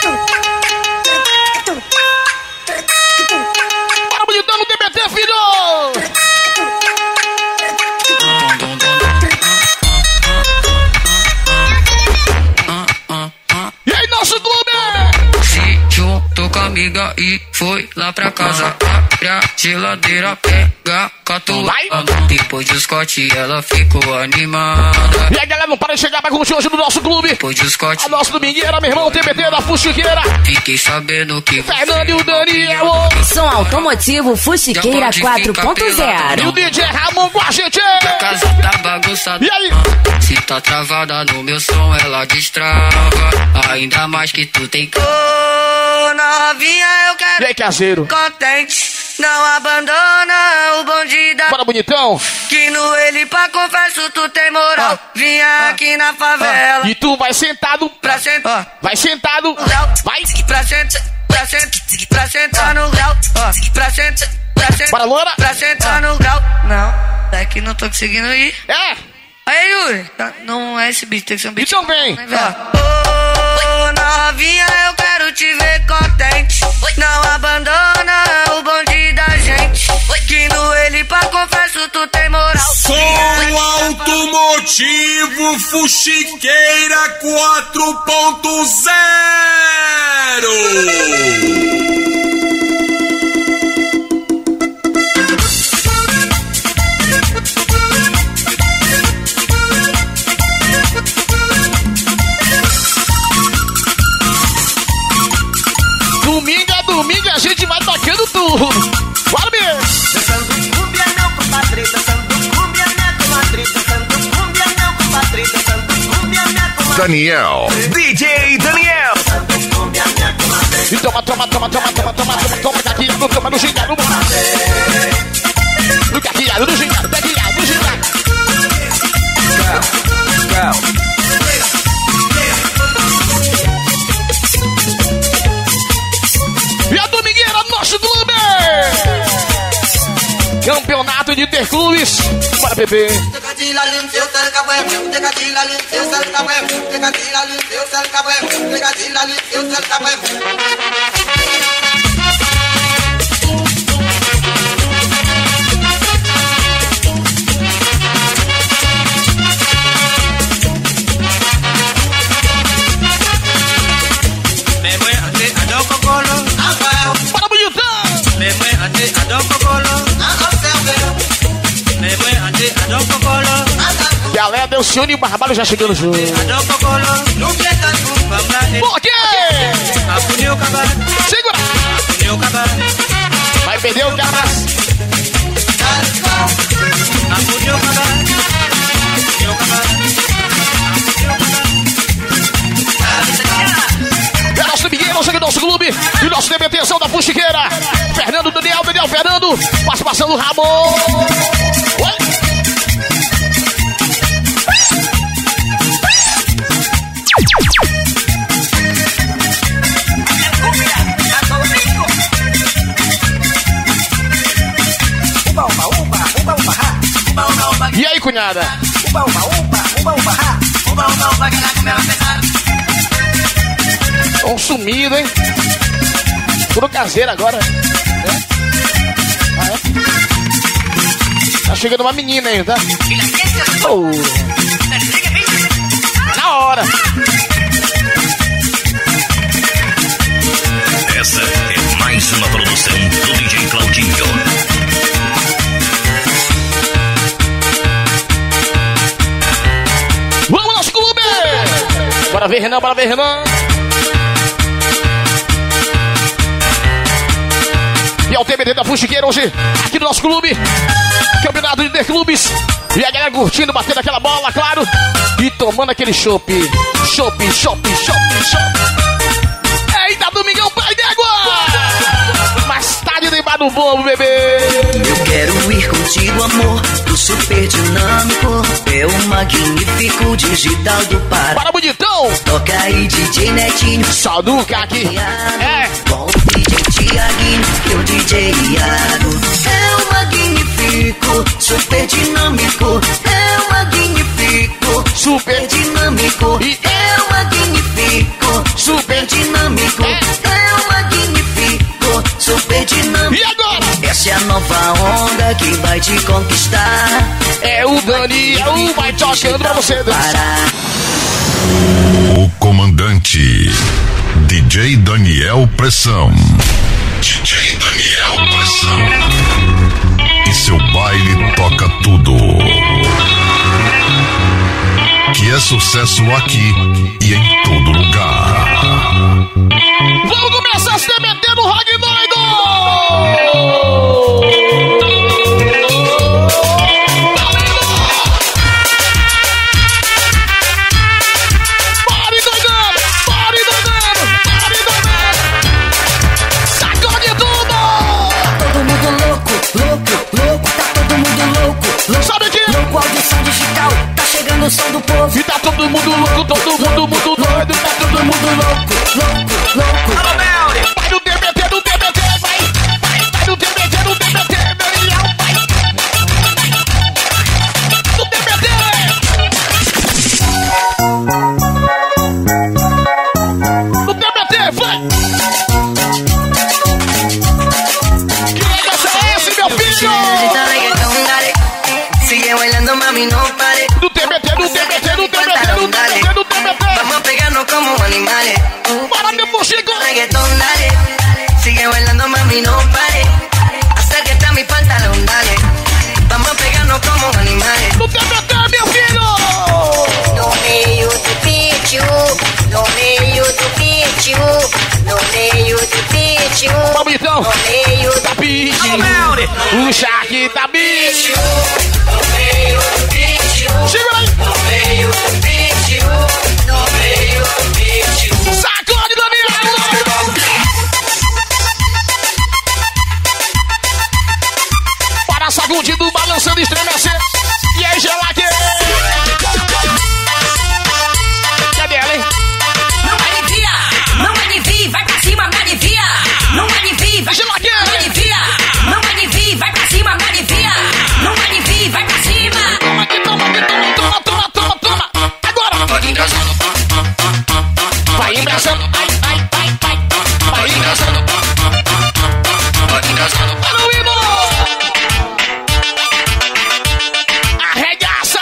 Bora, bonitão no T B T, filho! E aí, nosso clube? Se juntou com a amiga e foi lá pra casa. Abre a geladeira, pega catuaba. Depois do Scott ela ficou animada. E aí, galera, não para de chegar pra curtir hoje no nosso clube. Depois do Scott, a nossa domingueira, meu irmão, T B T da Fuxiqueira. Fiquei sabendo que Fernando e o Daniel. Som automotivo Fuxiqueira quatro ponto zero. E o D J Ramon com a gente. A casa tá bagunçada. E aí? Se tá travada no meu som, ela destrava. Ainda mais que tu tem... Ô, novinha, eu quero... E aí, caseiro? Contente, não abandona o bonde da... Bora, bonitão. Que no ele pra confesso tu tem moral. Ah. Vinha aqui na favela. Ah. E tu vai sentado. Pra sentar. Ah. Vai sentado. Vai. Pra sentar. Pra sentar. Pra sentar no grau. Ah. Pra sentar. Pra sentar. Bora, loura. Pra sentar ah. no grau. Não, é que não tô conseguindo ir. É. Aí, Yuri. Não é esse beat, tem que ser um beat. Então vem. Ô, novinha, eu quero te ver contente. Não abandona o bonde da gente. Que no ele pra confesso tu tem moral. Som automotivo Fuxiqueira quatro ponto zero. Domingo é domingo, a gente vai tocando tudo. Bora, bebê! Dançando cumbia não, compadre. Dançando cumbia não, comadre. Dançando cumbia não, compadre. Dançando cumbia não, comadre. Daniel, D J Daniel. Dançando cumbia não, comadre. E toma, toma, toma, toma, toma, toma, toma, toma, caquilhado, toma no gingado. No caquilhado, no gingado, caquilhado, no gingado. Go, go. E a domingueira, nosso clube! Campeonato de Interclubes. Bora, bebê! Bora, bonitão! Galera, Delcione e Barbalho já chegando junto. Por quê? Segura! Vai perder o cabas. É nosso Miguel, chega do nosso clube. E nosso T B T são da Fuxiqueira. Fernando, Daniel, Daniel, Fernando. Participação do Ramon. Oi? E aí, cunhada? Uba, uba, uba, uba, uba, ha. Uba, uba, uba, que ela comeu pesado. Tão sumido, hein? Tudo caseiro agora. É? Ah, é? Tá chegando uma menina aí, tá? Oh. Na hora. Essa é mais uma produção do D J Claudinho. Bora ver, Renan, bora ver, Renan. E é o T B T da Fuxiqueira hoje, aqui no nosso clube. Campeonato de Interclubes. E a galera curtindo, batendo aquela bola, claro. E tomando aquele chopp. Chopp, chopp, chopp, chopp. Eita, Domingão, pai d'égua! Mais tarde debaixo do bombo, bebê. Eu quero ir contigo, amor, do super dinâmico. É o magnífico digital do Pará. Para, bonitão! Toca aí, D J Netinho. Só do caqui. É. Com o D J Tiaguinho e o D J Iago. É o magnífico, super dinâmico. É o magnífico, super dinâmico. E é o magnífico, super dinâmico. É o magnífico, super dinâmico. E agora? Essa é a nova onda que vai te conquistar. É o Daniel, vai tocando pra você dançar. O comandante D J Daniel Pressão. D J Daniel Pressão. E seu baile toca tudo. Que é sucesso aqui e em todo lugar. Vamos começar a se meter no rock doido! Pare doidando! Pare doidando! Pare doidando! Sacode tudo! Tá todo mundo louco, louco, louco. Tá todo mundo louco, louco. Sabe que? Louco, audição digital. Tá chegando o som do povo. E tá todo mundo louco, todo mundo muito doido. Tá todo mundo louco, louco, louco. Alô, Melly! Vai no T B T, no T B T, vai! Vai, vai no T B T, no T B T, Daniel, vai! No T B T! No T B T, vai! Que negócio é esse, meu filho? Sigue bailando, mami, no pare. No T B T, no T B T, no T B T, no T B T, no T B T! Vamos a pegarnos como animales. Para, meu fuxico! Reggaetón, dale. Sigue bailando, mami, no pare. Acércate a mi pantalón, dale. Vamos a pegarnos como animales. No T B T, meu filho! No meio do pítio, no meio do pítio, no meio do pítio. Vamos então! No meio da pítio. O Shaq da pítio. No meio do pítio. Chega aí! No meio do pítio, no meio do pítio. Sacode, Daniel! Para sacudindo, balançando, estremecer. E aí, Gelaque? Cadê ela, hein? Não alivia, não alivia, vai pra cima, me alivia. Não alivia, vai Gelaque! me alivia. Não alivia, vai pra cima, me alivia. Não alivia, vai pra cima. Toma aqui, toma aqui, toma, toma, toma, toma, toma. Agora! Pode engraçando. Vai embraçando, ai, ai, ai, ai. Vai embraçando. Pode engraçando. Para o hino! Arregaça!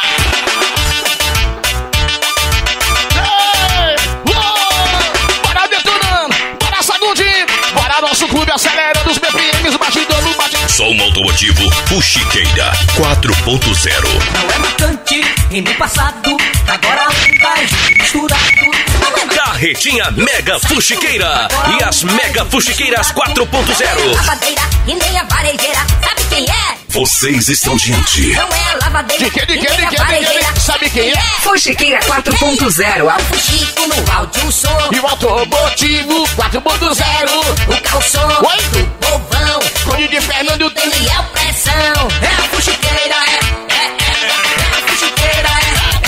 Ei! Uou! Bora detonando, bora sacudindo, bora nosso clube acelerando os B P Ms, batidão no batidão. Som automotivo Fuxiqueira quatro ponto zero. Não é marcante, e no passado, agora vai misturar tudo. Carretinha Mega Fuxiqueira e as Mega Fuxiqueiras quatro ponto zero. Lavadeira e nem a varejeira, sabe quem é? Vocês estão diante Não é a lavadeira De que, de e que, nem de a que, de que, varejeira. sabe quem é? Fuxiqueira quatro ponto zero. É o fuxico no áudio som. E o automotivo quatro ponto zero. O calção Oi? do povão. Cone de Fernando tem. Daniel Pressão. É a fuxiqueira, é, é, é, é a fuxiqueira, é.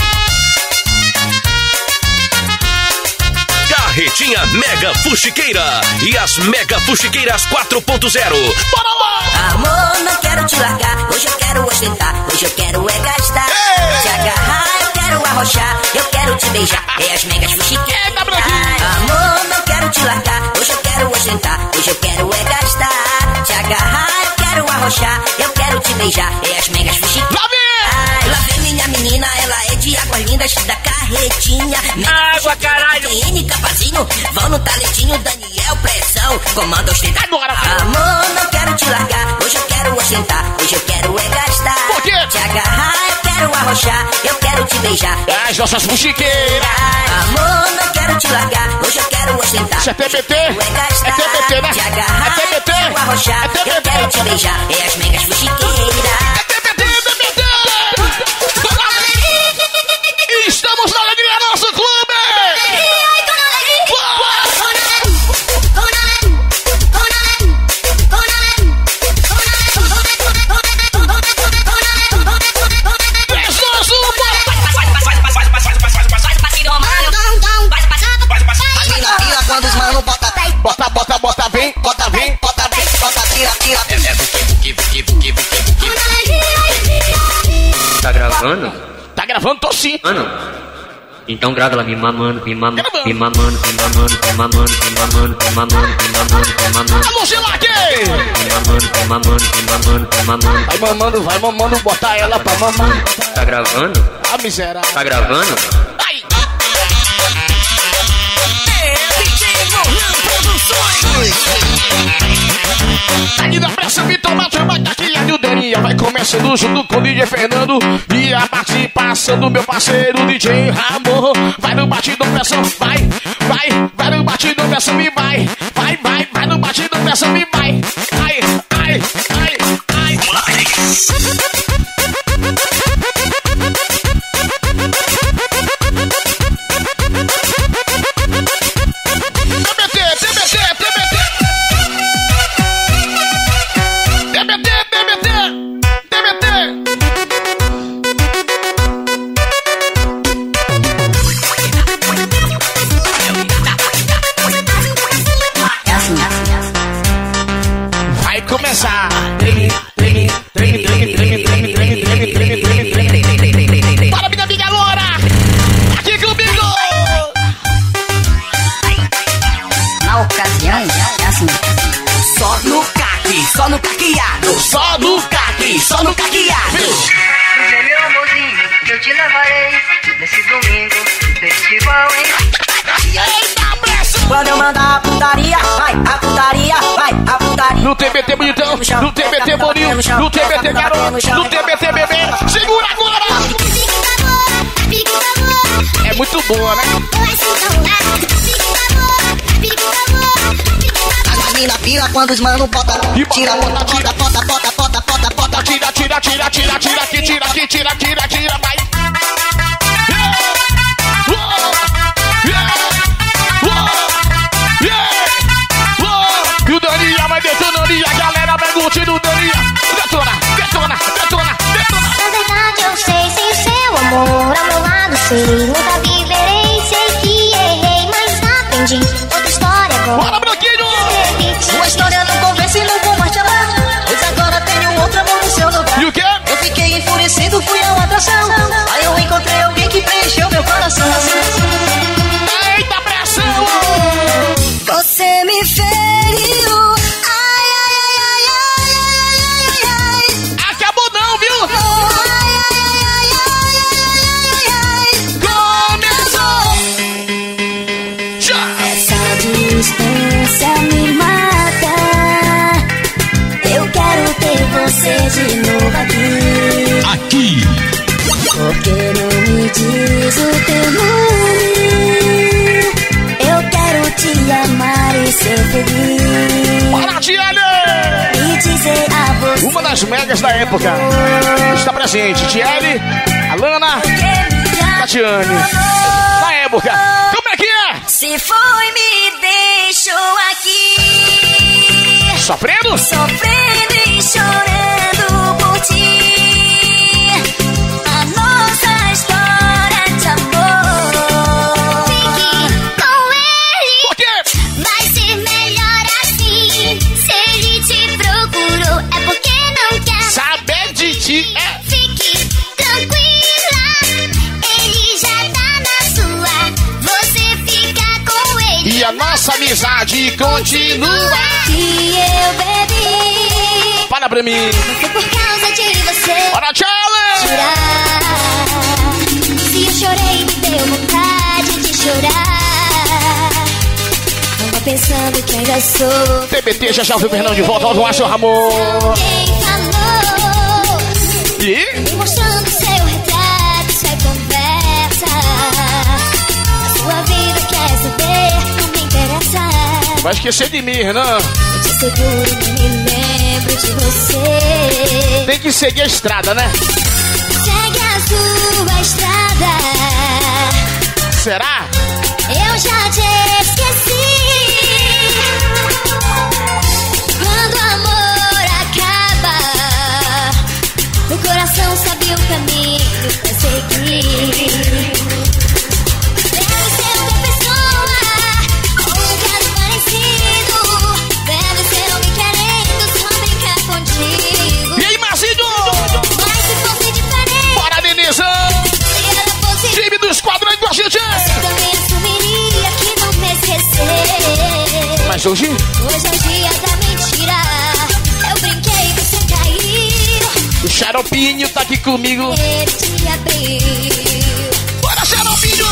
Carretinha Mega Fuxiqueira e as Mega Fuxiqueiras quatro ponto zero. Bora lá! Amor, não quero te largar. Hoje eu quero ostentar. Hoje eu quero é gastar. Ei! Te agarrar, eu quero arrochar. Eu quero te beijar. É as megas fuxiqueiras. Eita, Branquinho! Amor, não quero te largar. Hoje eu quero ostentar. Hoje eu quero é gastar. Te agarrar, eu quero arrochar. Eu quero te beijar. É as megas fuxiqueiras. Lá vem! Lá vem minha menina. Ela é de águas lindas da carretinha. Água, caralho! N Capazinho. Vão no taletinho. Daniel Pressão. Comanda ostentar. Agora! Amor, não quero te largar. Hoje eu quero ostentar. Hoje eu quero é gastar. Por quê? Te agarrar, eu quero arrochar. Eu quero te beijar. É das nossas fuxiqueiras. Amor, não quero te largar, hoje eu quero ostentar. Isso é T B T? É T B T, né? É T B T? É T B T? Eu quero te beijar, é as megas fuxiqueiras. É T B T, T B T! Estamos na alegria, nosso clube! Bota, bota, bota, vem, bota, vem, bota, vem, bota, tira, tira. É, é, buque, buque, buque, buque, buque, buque. Tá gravando? Tá gravando, tô sim. Mano, então grava lá, me mamando, me mamando, me mamando, me mamando, me mamando, me mamando, me mamando, me mamando, me mamando. Alô, Gelaque! Me mamando, me mamando, me mamando, me mamando. Vai mamando, vai mamando, botar ela pra mamar. Tá gravando? Ah, miserável. Tá gravando? Ai! Aqui na pressa, Vitor Matheus, vai aqui é do Daniel. Vai começando junto com o D J Fernando. E a participação do meu parceiro D J Ramon. Vai no batidão, pressão, vai, vai, vai no batidão, pressão e vai. Vai, vai, vai no batidão, pressão e vai. Ai, ai, ai, ai. Para, minha amiga Loura! Aqui comigo! Na ocasião, é assim. Só no caqui, só no caqueado. Só no caqui, só no caqueado. Dizer, meu amorzinho, que eu te levarei nesse domingo, festival, hein? Quando eu mandar a putaria, vai, a putaria, vai, a putaria. No T B T bonitão, no T B T boninho, no T B T garoto, no T B T bebê. Segura agora! É muito boa, né? As mina pira quando os mano bota. Tira, bota, bota, bota, bota, bota, bota, bota. Tira, tira, tira, tira, tira, aqui, tira, aqui, tira, tira, tira, vai. E o Daninha vai detonando e a galera vai curtindo o Daninha. Detona, detona, detona, detona. Na verdade eu sei, sem o seu amor ao meu lado sei. Nunca viverei, sei que errei, mas aprendi outra história agora. Bora, Branquinho! Sua história não convence e não vou mais te amar, pois agora tenho outro amor no seu lugar. E o quê? Eu fiquei enfurecido, fui a uma atração. Aí eu encontrei alguém que preencheu meu coração. Eita pressão! Você me feriu. Ai, ai, ai, ai, ai, ai, ai. Acabou não, viu? Ai, ai, ai, ai, ai, ai, ai. Começou! Já! Essa distância me mata. Eu quero ter você de novo aqui. Aqui. Por que não me diz o teu nome? Eu quero te amar e ser feliz. Bora, Tiane! E dizer a você. Uma das megas da época está presente. Tiane, Alana, Tatiane. Na época. Como é que é? Se foi, me deixou aqui. Sofrendo? Sofrendo e chorando por ti. A nossa história de amor. Fique com ele. Por quê? Vai ser melhor assim. Se ele te procurou, é porque não quer saber de ti. É. Fique tranquila. Ele já tá na sua. Você fica com ele. E a nossa amizade continua. Que eu bebi. Fala pra mim. Não foi por causa de você. Bora, Charlie! Chorar. Se eu chorei, me deu vontade de chorar. Tava pensando que ainda sou. T B T, já já ouviu o Fernando de volta. Olha o Márcio Ramon. Alguém falou. E? Me mostrando seu retrato, sua conversa. Vai esquecer de mim, Renan. Eu te seguro, não me lembro de você. Tem que seguir a estrada, né? Segue a sua estrada. Será? Eu já te esqueci. Quando o amor acaba, o coração sabe o caminho pra seguir. Deve ser outra pessoa, com um caso parecido. Deve ser eu me querendo só brincar contigo. E aí, Marcinho? Mas se fosse diferente, bora, Denizão! Time do Esquadrão com a gente! Você também assumiria que não me esqueceu. Mas hoje? Hoje é o dia da mentira. Eu brinquei e você caiu. O Xaropinho tá aqui comigo. Ele te abriu. Bora, Xaropinho!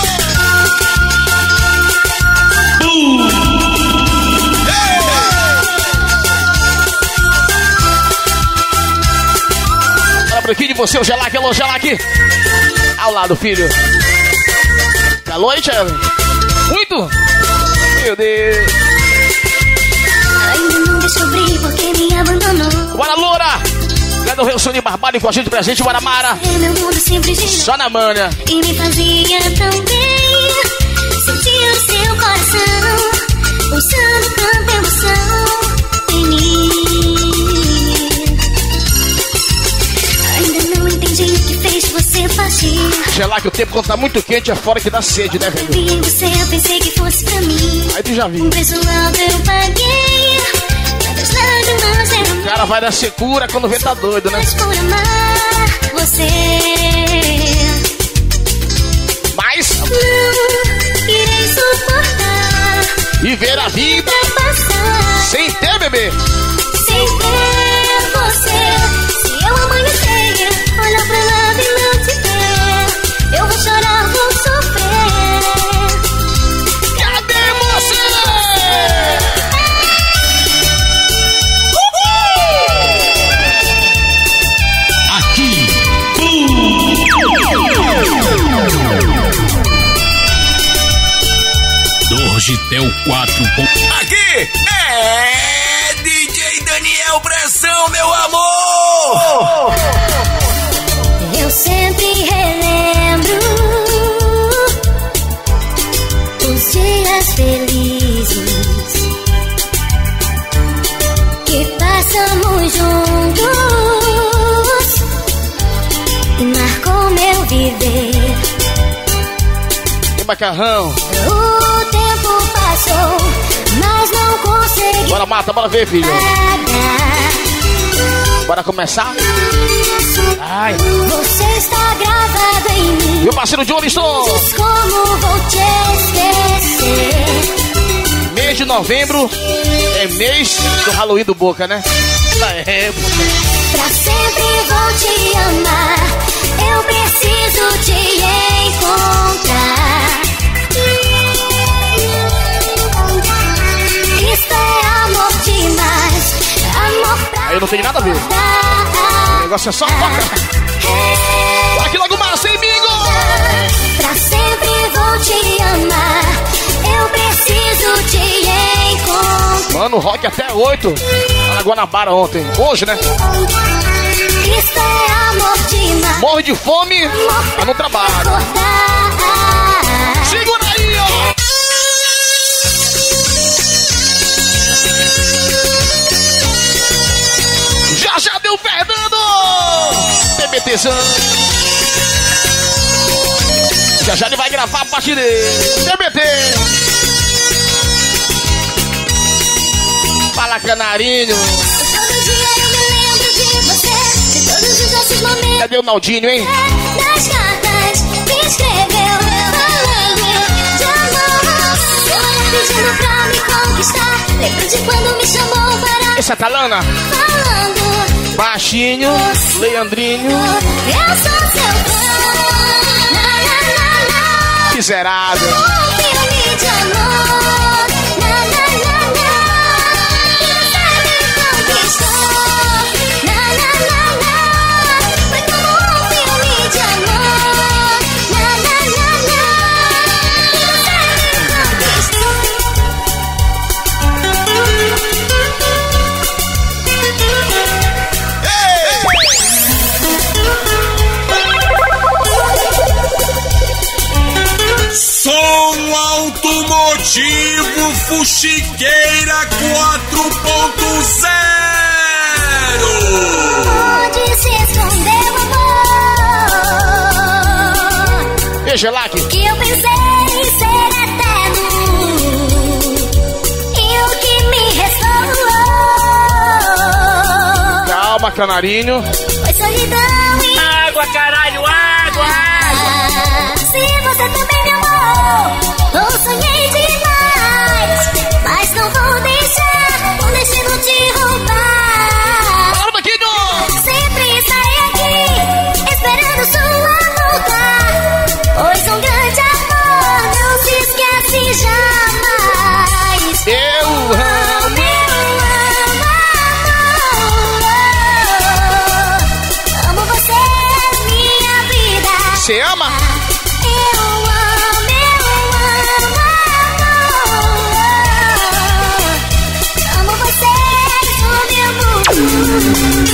Bora, Branquinho, você, o Gelac, alô, Gelac! Ao lado, filho. Alô, aí, Thiago? Muito? Meu Deus. Ainda não descobri porque me abandonou. Bora, Loura! Gado Wilson de Barbalho com a gente presente, Guaramara. É meu mundo sempre girou. Só na manha. E me fazia tão bem. Sentir o seu coração pulsando tanta emoção em mim. Ainda não entendi o que fez você partir. Gelar que o tempo quando tá muito quente é fora que dá sede, né, velho? Vi em você, eu pensei que fosse pra mim. Aí tu já viu. Um preço alto eu paguei. Tantas lágrimas eram. O cara vai dar secura quando vê tá doido, né? Mas por amar você. Mas não irei suportar. E ver a vida passar. Sem ter, bebê. Sem ter você. Se eu amanhecer, olhar pra lá e não te ver, eu vou chorar, vou sofrer. Cadê você? Aqui, Pum! Dorgitel quatro. Aqui é D J Daniel Pressão, meu amor. Eu sempre relembro os dias felizes que passamos juntos e marcou meu viver. Que macarrão. O tempo passou, mas não consegui. Bora, mata, bora ver, filho. Pagar. Bora começar? Ai. Você está gravado em mim. Meu parceiro Johnston. Diz como vou te esquecer. Mês de novembro é mês do Halloween do Boca, né? Da época. Pra sempre vou te amar. Eu preciso te encontrar. Isto é amor demais. Amor pra aí não tem nada a ver. O negócio é só foca. Aqui logo massa, hein, bingo? Pra sempre vou te amar. Eu preciso te encontrar. Mano, rock até oito. Lá na Guanabara ontem. Hoje, né? Isto é amor demais. Morre de fome, mas não trabalha. Segura aí, ó. Já já deu Fernando! TBTzão. Já já ele vai gravar a partir dele. T B T. Fala, canarinho. Todo dia eu me lembro de você, de todos os nossos momentos. Cadê o Naldinho, hein? Das cartas que escreveu, falando de amor. Seu olhar pedindo pra me conquistar. Lembro de quando me chamou para. Essa Talana? Falando. Baixinho, Leandrinho. Eu sou seu fã. Na, na, na, na. Miserável. Um filme de amor. Na, na, na, na. Você me conquistou. Na, na, na, na. Foi como um filme de amor. Na, na, na, na. Você me conquistou. Automotivo Fuxiqueira quatro ponto zero. Onde se escondeu, amor? Veja lá aqui. Que eu pensei ser eterno. E o que me restou? Calma, canarinho. Foi solidão e... Água, caralho, água, água. Se você também me amou, eu sonhei demais. Mas não vou deixar o destino te roubar. Fala, Marquinho! Sempre estarei aqui, esperando sua volta. Pois um grande amor não se esquece jamais. Eu amo, eu amo, amo você, minha vida. Você ama? Eu amo, eu amo, amo você, o meu mundo.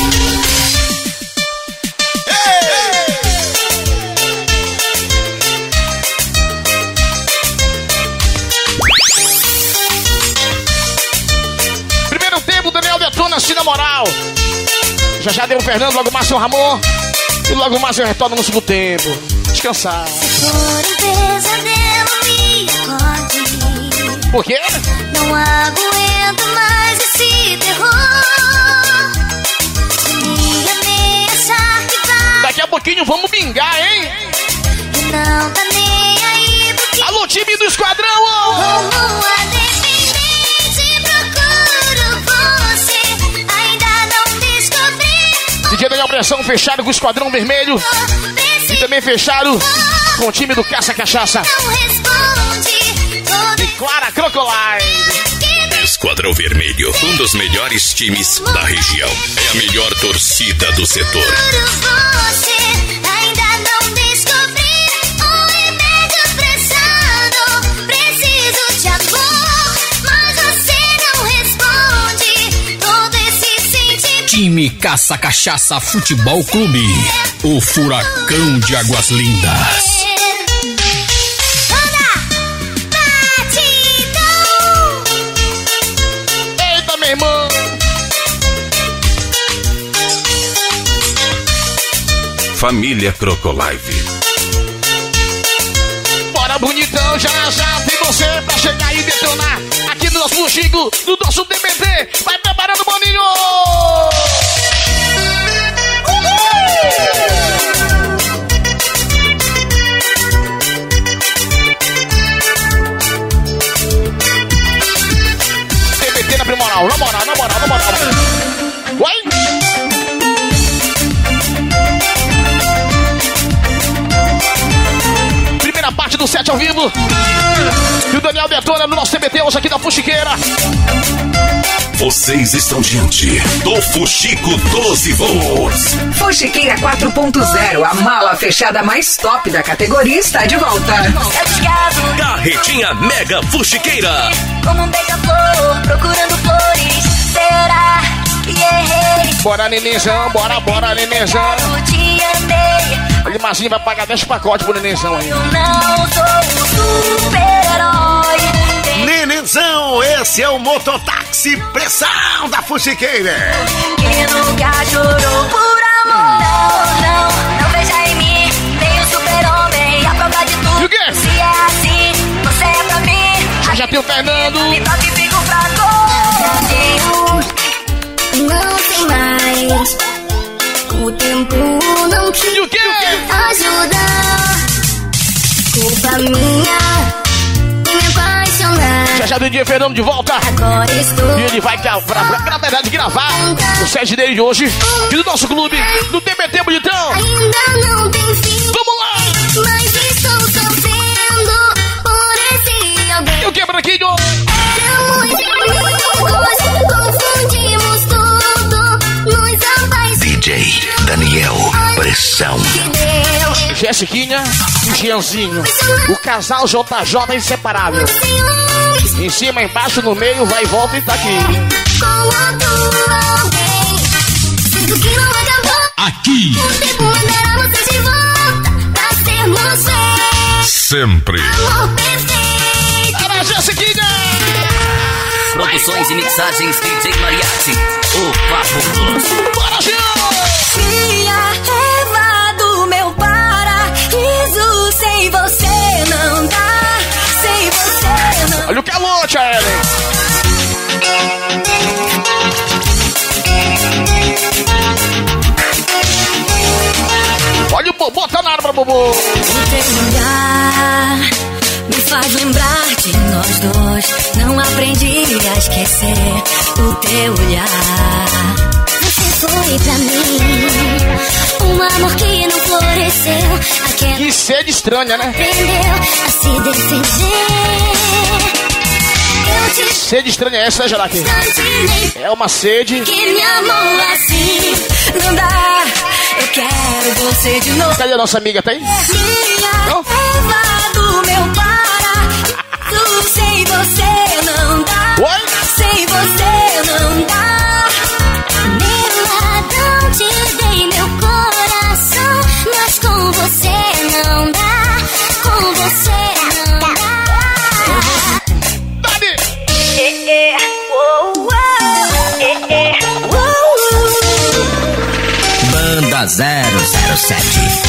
Primeiro tempo, Daniel detona assim na moral. Já já deu o Fernando, logo mais o Ramon. E logo mais eu retorno no segundo tempo. Descansar. Se for um pesadelo, me acorde. Por quê? Não aguento mais esse terror. Me ameaçar que vai. Daqui a pouquinho vamos bingar, hein? E não tá nem aí porque... Alô, time do esquadrão! Como a dependente procuro você. Ainda não descobri. D J Daniel Pressão fechado com o Esquadrão Vermelho. E também fechado com o time do Caça Cachaça. Não responde. E Clara Crocodile. Esquadrão Vermelho, um dos melhores times da região. É a melhor torcida do setor. Você ainda não descobri um remédio pressado. Preciso de amor, mas você não responde. Todo esse sentimento. Time Caça Cachaça Futebol Clube. O furacão de Águas Lindas. Eita, meu irmão! Família Crocolive. Bora, bonitão, já já tem você pra chegar e detonar aqui no nosso fuxico, do nosso D B T. Vai preparando, Boninho! D B T na primoral, na moral, na moral, na moral. Oi? Primeira parte do set ao vivo. E o Daniel detona no nosso D B T hoje aqui da Fuxiqueira. Vocês estão diante do Fuxico doze volts. Fuxiqueira quatro ponto zero, a mala fechada mais top da categoria, está de volta. Carretinha Mega Fuxiqueira. Como um beija-flor, procurando flores. Será que errei? Bora, nenenzão, bora, bora, nenenzão. Eu te amei. A Limazinha vai pagar dez pacotes pro nenenzão aí. Eu não sou um super-herói. Nenenzão, esse é o mototáxi pressão da Fuxiqueira. Que nunca chorou por amor. Não, não, não veja em mim nem o super-homem. A prova de tudo. E o quê? Se é assim, você é pra mim. Já, já tem o Fernando. Me toque e fico fraco. Não tem mais. O tempo não quis E o quê? ajudar. Culpa minha em me apaixonar. Já já tem o dia Fernando de volta. Agora estou. E ele vai, pra, pra, pra, na verdade, gravar o set dele de hoje. E do nosso clube, do D B T Bonitão. Ainda não tem fim. Vamos lá! Mas estou sofrendo por esse alguém. E o que, Branquinho? Éramos inimigos, confundimos tudo, nos apaixonamos. D J Daniel Pressão. Jessiquinha e Gianzinho. O casal J J inseparável. Em cima, embaixo, no meio, vai e volta e tá aqui. Com outro alguém, sinto que não acabou. Aqui. O tempo mandará você de volta pra sermos felizes. Sempre. Amor perfeito. Era a Jessiquinha! Produções e mixagens D J Mariachi, o Papo Grosso. Bora, Gil! Minha raiva do meu paraíso, sem você não dá, sem você não. Olha o calor, tia Ellen. Olha o Bobô, tá na área pra Bobô. O teu olhar me faz lembrar de nós dois. Não aprendi a esquecer o teu olhar. Você foi pra mim um amor que não floresceu. Aquela que sede estranha, né? Aprendeu a se defender. Eu te sede estranha é essa, né, Jalaque? É uma sede que me amou assim. Não dá. Eu quero você de novo. Cadê a nossa amiga? Tá aí? Minha raiva do meu paraíso, sem você não dá. Oi? Sem você não dá. Meu ladrão, te dei meu coração, mas com você não dá. Com você não dá. Dani! Eh, eh, oh, oh, eh, eh, oh, oh. Banda zero zero sete.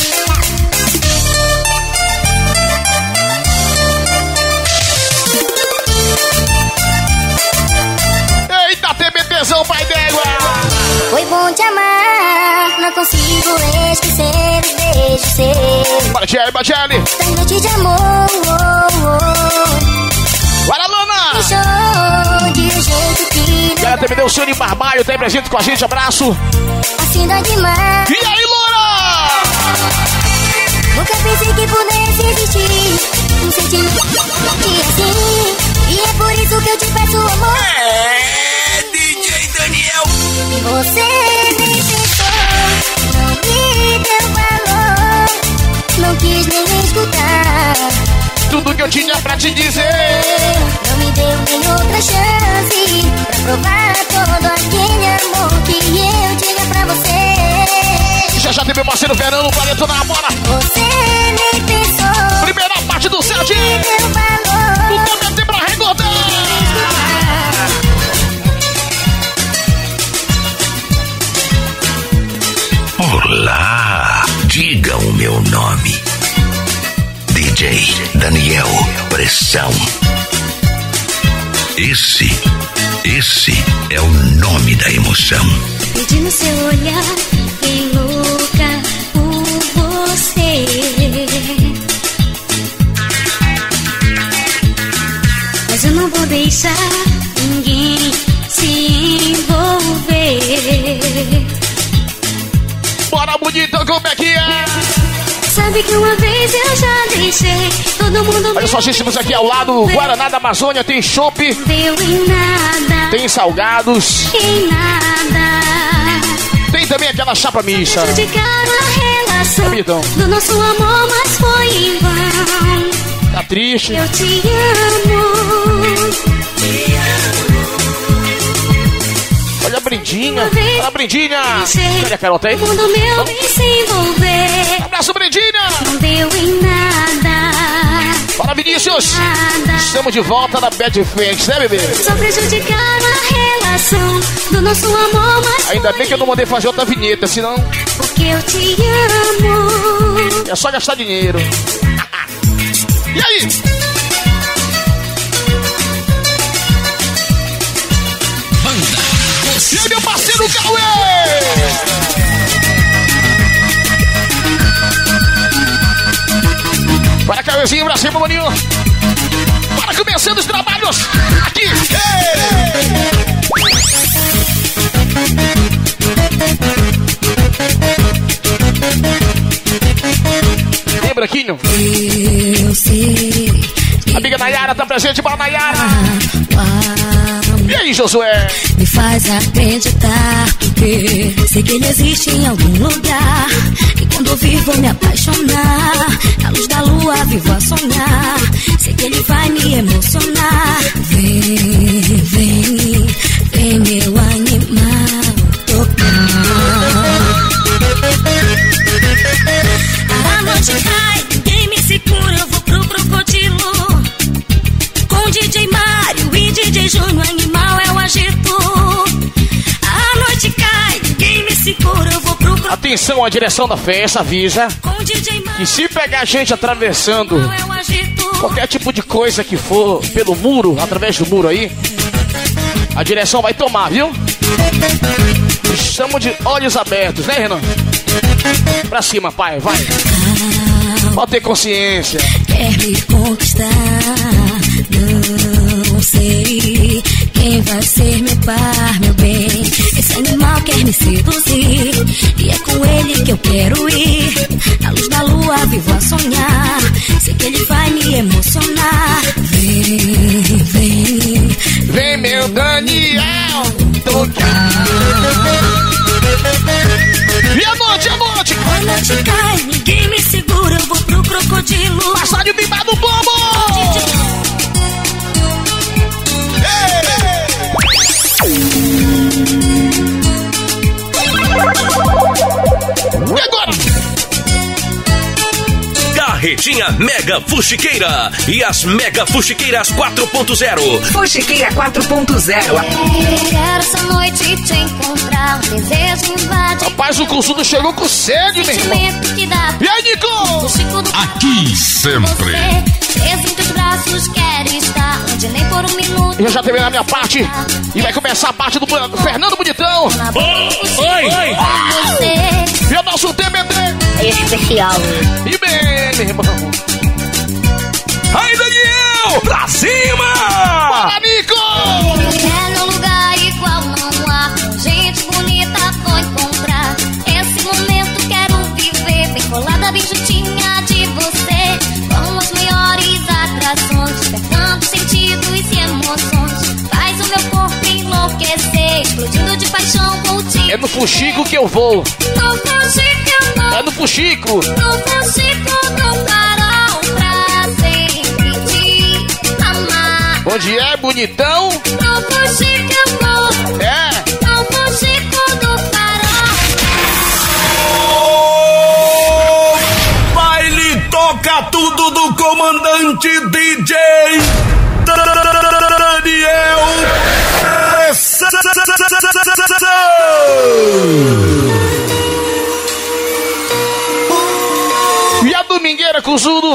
Eita, TBTzão, pai d'égua! Foi bom te amar, não consigo esquecer os beijos seus. Bora, Jelly, bora, Jelly! Das noites de amor, oh, oh. Bora, Lana! Me show de um jeito que Ela também deu o senhor de Barbalho, tá aí presente com a gente, abraço! assim dói demais. E aí, Loura? Nunca pensei que pudesse existir um sentimento assim. E é por isso que eu te peço amor. É, D J Daniel. Você me pensou, não me deu valor, não quis nem escutar tudo que eu tinha pra te dizer. Não me deu nem outra chance pra provar todo aquele amor que eu tinha pra você. Já já tem meu parceiro Verão pra detonar a bola. Você me pensou, primeira parte do céu de deu valor, o T B T pra recordar. Olá, diga o meu nome. D J Daniel Pressão. Esse, esse é o nome da emoção. Perdi no seu olhar, fiquei louca por você. Mas eu não vou deixar ninguém se envolver. Bora, bonitão, como é que é? Sabe que uma vez eu já deixei todo mundo. Olha só, gente, estamos aqui ao lado do Guaraná da Amazônia. Tem chopp, deu em nada, tem salgados, em nada. Tem também aquela chapa mista. Prejudicaram a relação Bonitão. do nosso amor, mas foi em vão. Tá triste. Eu te amo, te amo. Olha a Brindinha. Olha a Brindinha. Olha a Carol, tá aí? O mundo meu vem se envolver. Abraço, Brindinha. Não deu em nada. Bora, Vinícius. Nada. Estamos de volta na Bad Friends, né, bebê? Só prejudicaram a relação do nosso amor, mas ainda bem que eu não mandei fazer outra vinheta, senão porque eu te amo. é só gastar dinheiro. E aí? E aí, meu parceiro Cauê! Bora, Cauêzinho, pra cima, maninho! Bora, começando os trabalhos! Aqui! Ei, Branquinho! Eu sei. Amiga Nayara tá presente, bora, Nayara! E aí, Josué? Me faz acreditar, porque sei que ele existe em algum lugar. E quando ouvir vou me apaixonar. Na luz da lua vivo a sonhar. Sei que ele vai me emocionar. Vem, vem, vem meu animal tocar. A noite cai, ninguém me segura. Eu vou pro crocodilo. Atenção, a direção da festa avisa que se pegar gente atravessando qualquer tipo de coisa que for pelo muro, através do muro aí, a direção vai tomar, viu? Chamo de olhos abertos, né, Renan? Pra cima, pai, vai. Pode ter consciência. Quer me conquistar, não sei quem vai ser meu par, meu bem. Esse animal quer me seduzir e é com ele que eu quero ir. Na luz da lua vivo a sonhar, sei que ele vai me emocionar. Vem, vem, vem meu Daniel tocar. E a noite, a noite! A noite cai, ninguém me segura, eu vou pro crocodilo. Passagem de do bobo! E agora? Carretinha Mega Fuxiqueira e as Mega Fuxiqueiras quatro ponto zero. Fuxiqueira quatro ponto zero. Quero essa noite te encontrar, um desejo invade. Rapaz, o Consudo chegou com sede, meu irmão. E aí, Nico? Aqui sempre. Preso em teus braços, quero estar onde nem por um minuto. Eu já terminei a minha parte e vai começar a parte do Fernando Bonitão. Oi, oi. E o nosso T B T é especial. E bem, meu irmão. Aí, Daniel, pra cima! Fala, Nico! É num lugar igual não há. Gente bonita vou encontrar. Esse momento quero viver bem colada, bem juntinha de você. Com as maiores atrações, despertando sentidos e emoções. Faz o meu corpo enlouquecer, explodindo de paixão por ti. É no Fuxico que eu vou. No Fuxico eu vou. É no Fuxico. No Fuxico do Carol pra sempre te amar. Onde é, bonitão? No Fuxico eu vou. É. No Fuxico do Carol. Oh, baile toca tudo do comandante D J Daniel Pressão. E a domingueira com o Zudo.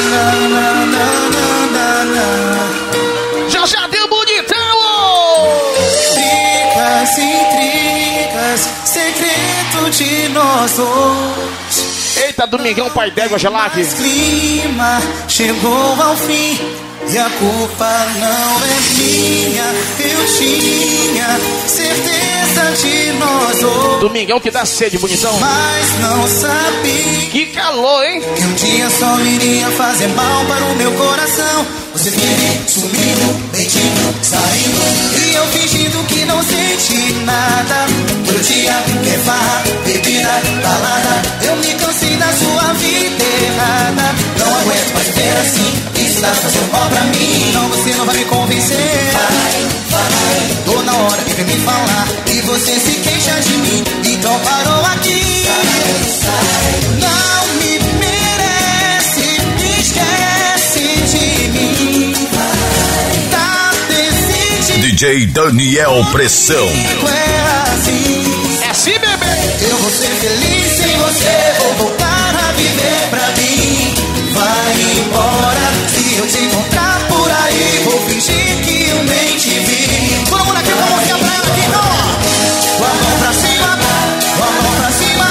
Já já deu bonitão. Intrigas, intrigas, segredo de nós dois. Eita, domingão, pai d'égua, Gelac. Clima chegou ao fim e a culpa não é minha. Eu tinha certeza de nós dois. Domingão que dá sede, bonitão. Mas não sabia que calor, hein? Que um dia só iria fazer mal para o meu coração. Você vive sumindo, beijinho, saindo e eu fingindo que não senti nada. Todo dia é farra, bebida, balada. Eu me cansei da sua vida errada. Não aguento mais viver assim. Isso tá fazendo mal pra mim. Não, você não vai me convencer. Vai, vai. Toda hora que vem me falar e você se queixa de mim. Então parou aqui. Sai, sai. Não me merece, me esquece de mim. Vai. Tá decidido. D J Daniel Pressão. É assim. É assim, bebê. Eu vou ser feliz sem você. Vou voltar a viver pra mim. Vai embora. Se eu te encontrar por aí, vou fingir que eu nem te vi. Todo mundo aqui, vamos quebrar aqui, ó. Com a mão pra cima, com a mão pra cima.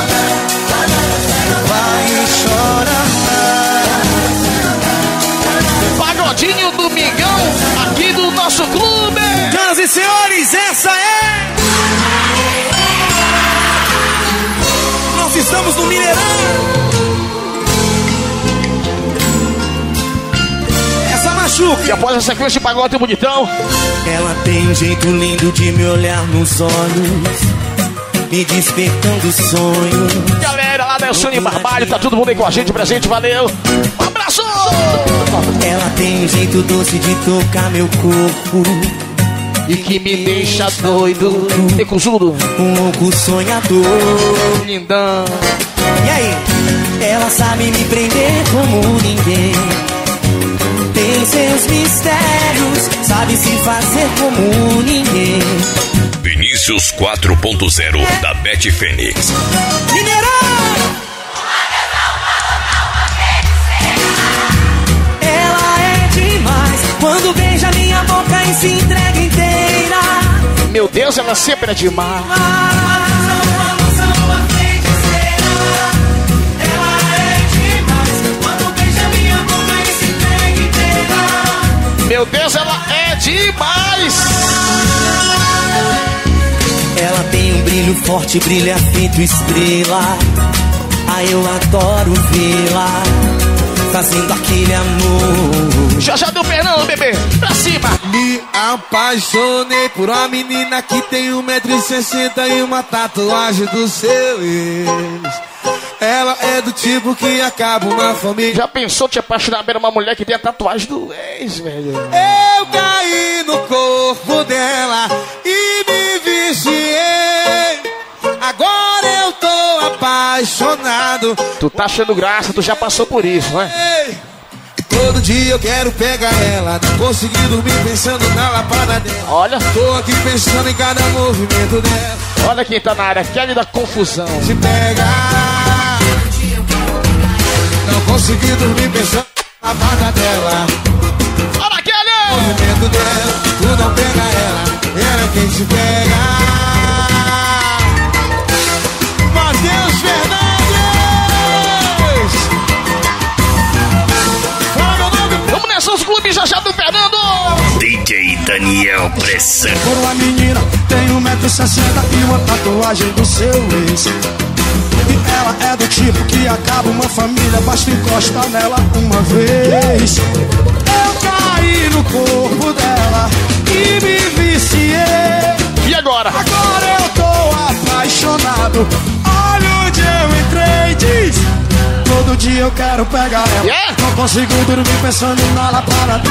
Vai chorar. Pagodinho Domingão, aqui do nosso clube. Senhoras e senhores, essa é... Nós estamos no Mineirão. E após a sequência de pagode bonitão, ela tem um jeito lindo de me olhar nos olhos, me despertando sonhos. Galera lá da Elsane Barbalho, tá todo mundo aí com a gente presente, valeu. Um abraço! Ela tem um jeito doce de tocar meu corpo e que me deixa doido. Tecuzudo, um louco sonhador. Lindão. E aí? Ela sabe me prender como ninguém. Tem seus mistérios, sabe se fazer como ninguém. Vinícius Negócios quatro ponto zero da Beth Fênix. Ela é demais quando beija minha boca e se entrega inteira. Meu Deus, ela sempre é demais. Meu Deus, ela é demais. Ela tem um brilho forte, brilha feito estrela. Ah, eu adoro vê-la fazendo aquele amor. Já já deu Fernando, bebê, pra cima. Me apaixonei por uma menina que tem um metro e sessenta e uma tatuagem do seu ex. Ela é do tipo que acaba uma família. Já pensou te apaixonar por uma mulher que tem a tatuagem do ex, velho? Eu caí no corpo dela e me viciei. Agora eu tô apaixonado. Tu tá achando graça, tu já passou por isso, não é? Todo dia eu quero pegar ela. Não consegui dormir pensando na lapada dela. Olha. Tô aqui pensando em cada movimento dela. Olha quem tá na área, Kelly da confusão. Se pega. Não consegui dormir pensando na lapada dela. Olha, Kelly! O movimento dela, tu não pega ela. Ela é quem te pega. Matheus Fernandes! Vamos nessa, os clubes já já do Fernando! D J Daniel Pressão. Por uma menina, tem um metro e sessenta e uma tatuagem do seu ex. E ela é do tipo que acaba uma família, basta encostar nela uma vez. Eu caí no corpo dela e me viciei. E agora? Agora eu tô apaixonado. Olha onde eu entrei, diz. Todo dia eu quero pegar ela. Yeah. Não consigo dormir pensando na lapada.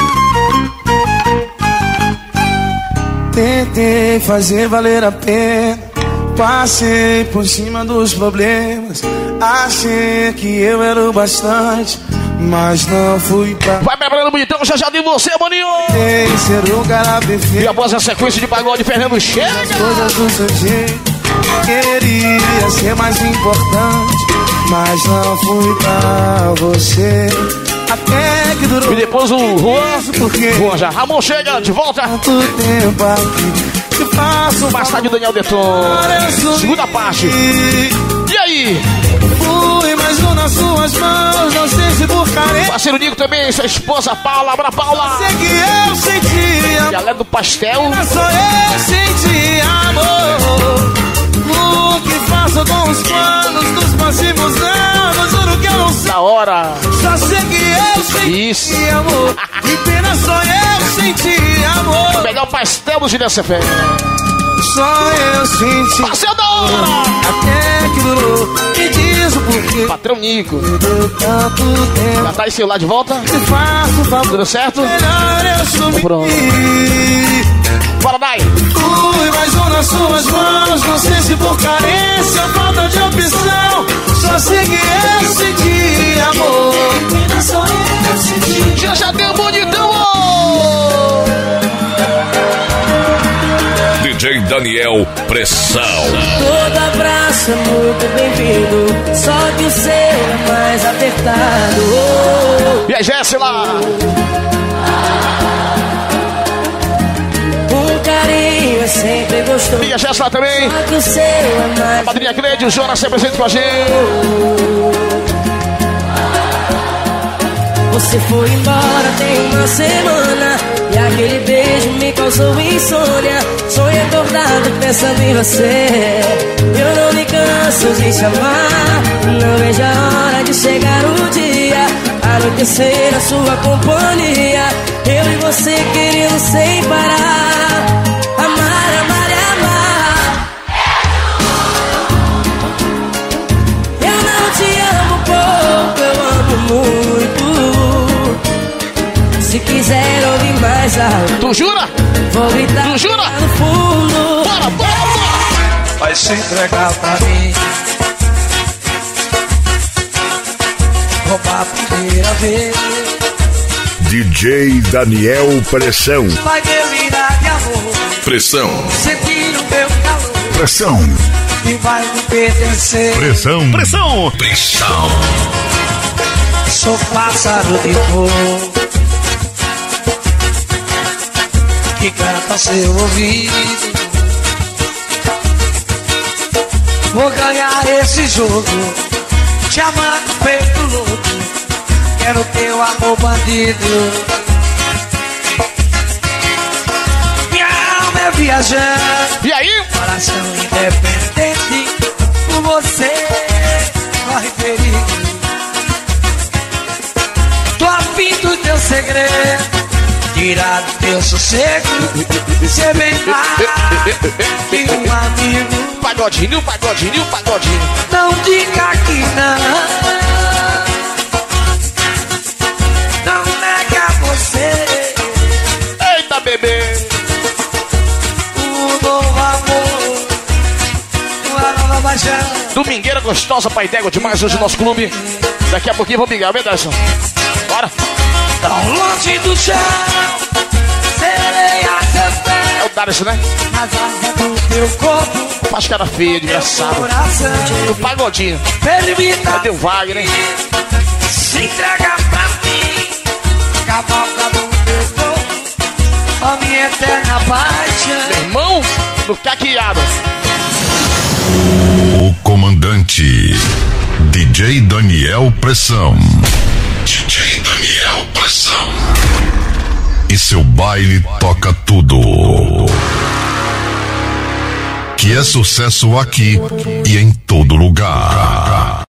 Tentei fazer valer a pena. Passei por cima dos problemas. Achei que eu era o bastante, mas não fui pra... Vai preparando bonitão, já já de você, maninho! Tem ser um cara perfeito. E após a sequência de pagode, Fernando chega! As coisas do seu jeito. Queria ser mais importante, mas não fui pra você. Até que durou. E depois o Juan, porque Juan já. Ramon chega de volta. Tanto tempo aqui que passo. Mais tarde o Daniel Deton. Segunda parte. E aí? Fui mais um nas suas mãos, não sei se por carência. Parceiro Nico também, sua esposa Paula, abra Paula. Sei que eu sentia. Galera do pastel. Só eu senti amor. O que faço com os planos dos passivos anos? Juro que eu não sei. Da hora. Só sei que eu senti Isso. amor. E pena só eu senti amor. Melhor pastel do Juliano C F. Só eu senti. Pastel da hora. Até que durou. Me diz o porquê. Patrão Nico. Deu tanto tempo. Já tá esse lá de volta? Te faço favor. Tudo certo? Melhor eu sumir. Pronto. Bora, vai! Fui mais um nas suas mãos. Não sei se por carência ou falta de opção. Só sei que eu senti amor. Só eu senti. Já já deu bonitão! D J Daniel Pressão. Todo abraço é muito bem-vindo, só que o seu é mais apertado. E aí, Jéssila? Carinho é sempre gostoso. E a Jéssica também. Só que o seu é mais... A madrinha Cleide, o Jonas sempre presente com a gente. Você foi embora tem uma semana e aquele beijo me causou insônia. Sonho acordado pensando em você. Eu não me canso de te amar. Não vejo a hora de chegar o dia, anoitecer na sua companhia. Eu e você querendo sem parar. Amar, amar e amar. Eu não te amo pouco, eu amo muito. Se quiser ouvir mais alto, tu jura? Vou gritar tu jura? no fundo. Bora, bora! Vai se entregar pra mim. Roubar a primeira vez. D J Daniel Pressão. Vai delirar de amor. Pressão. Sentir o meu calor. Pressão. E vai me pertencer. Pressão. Pressão. Pressão. Sou pássaro de fogo que canta seu ouvido. Vou ganhar esse jogo, te amando feito louco. Quero teu amor bandido. Minha alma é viajante. E aí? Coração independente. Por você corre perigo. Tô afim do teu segredo, tirar do teu sossego, ser bem mais que um amigo. Pagodinho, pagodinho, pagodinho. Não diga que não, não nega você. Eita, bebê. O novo amor, uma nova paixão. Domingueira gostosa, pai d'égua demais hoje no nosso clube. Daqui a pouquinho vamos brigar, vem, Dyson. Bora. Tão longe do chão, serei a seus pés. É o Dyson, né? Nas asas do teu corpo. Faz cara feia, desgraçado. Do pagodinho. Permita. Cadê o Wagner, hein? Se entrega pra mim. Cavalga no teu corpo. A minha eterna paixão. Meu irmão do caqueado. O comandante D J Daniel Pressão. D J Daniel Pressão. E seu baile toca tudo. Que é sucesso aqui e em todo lugar.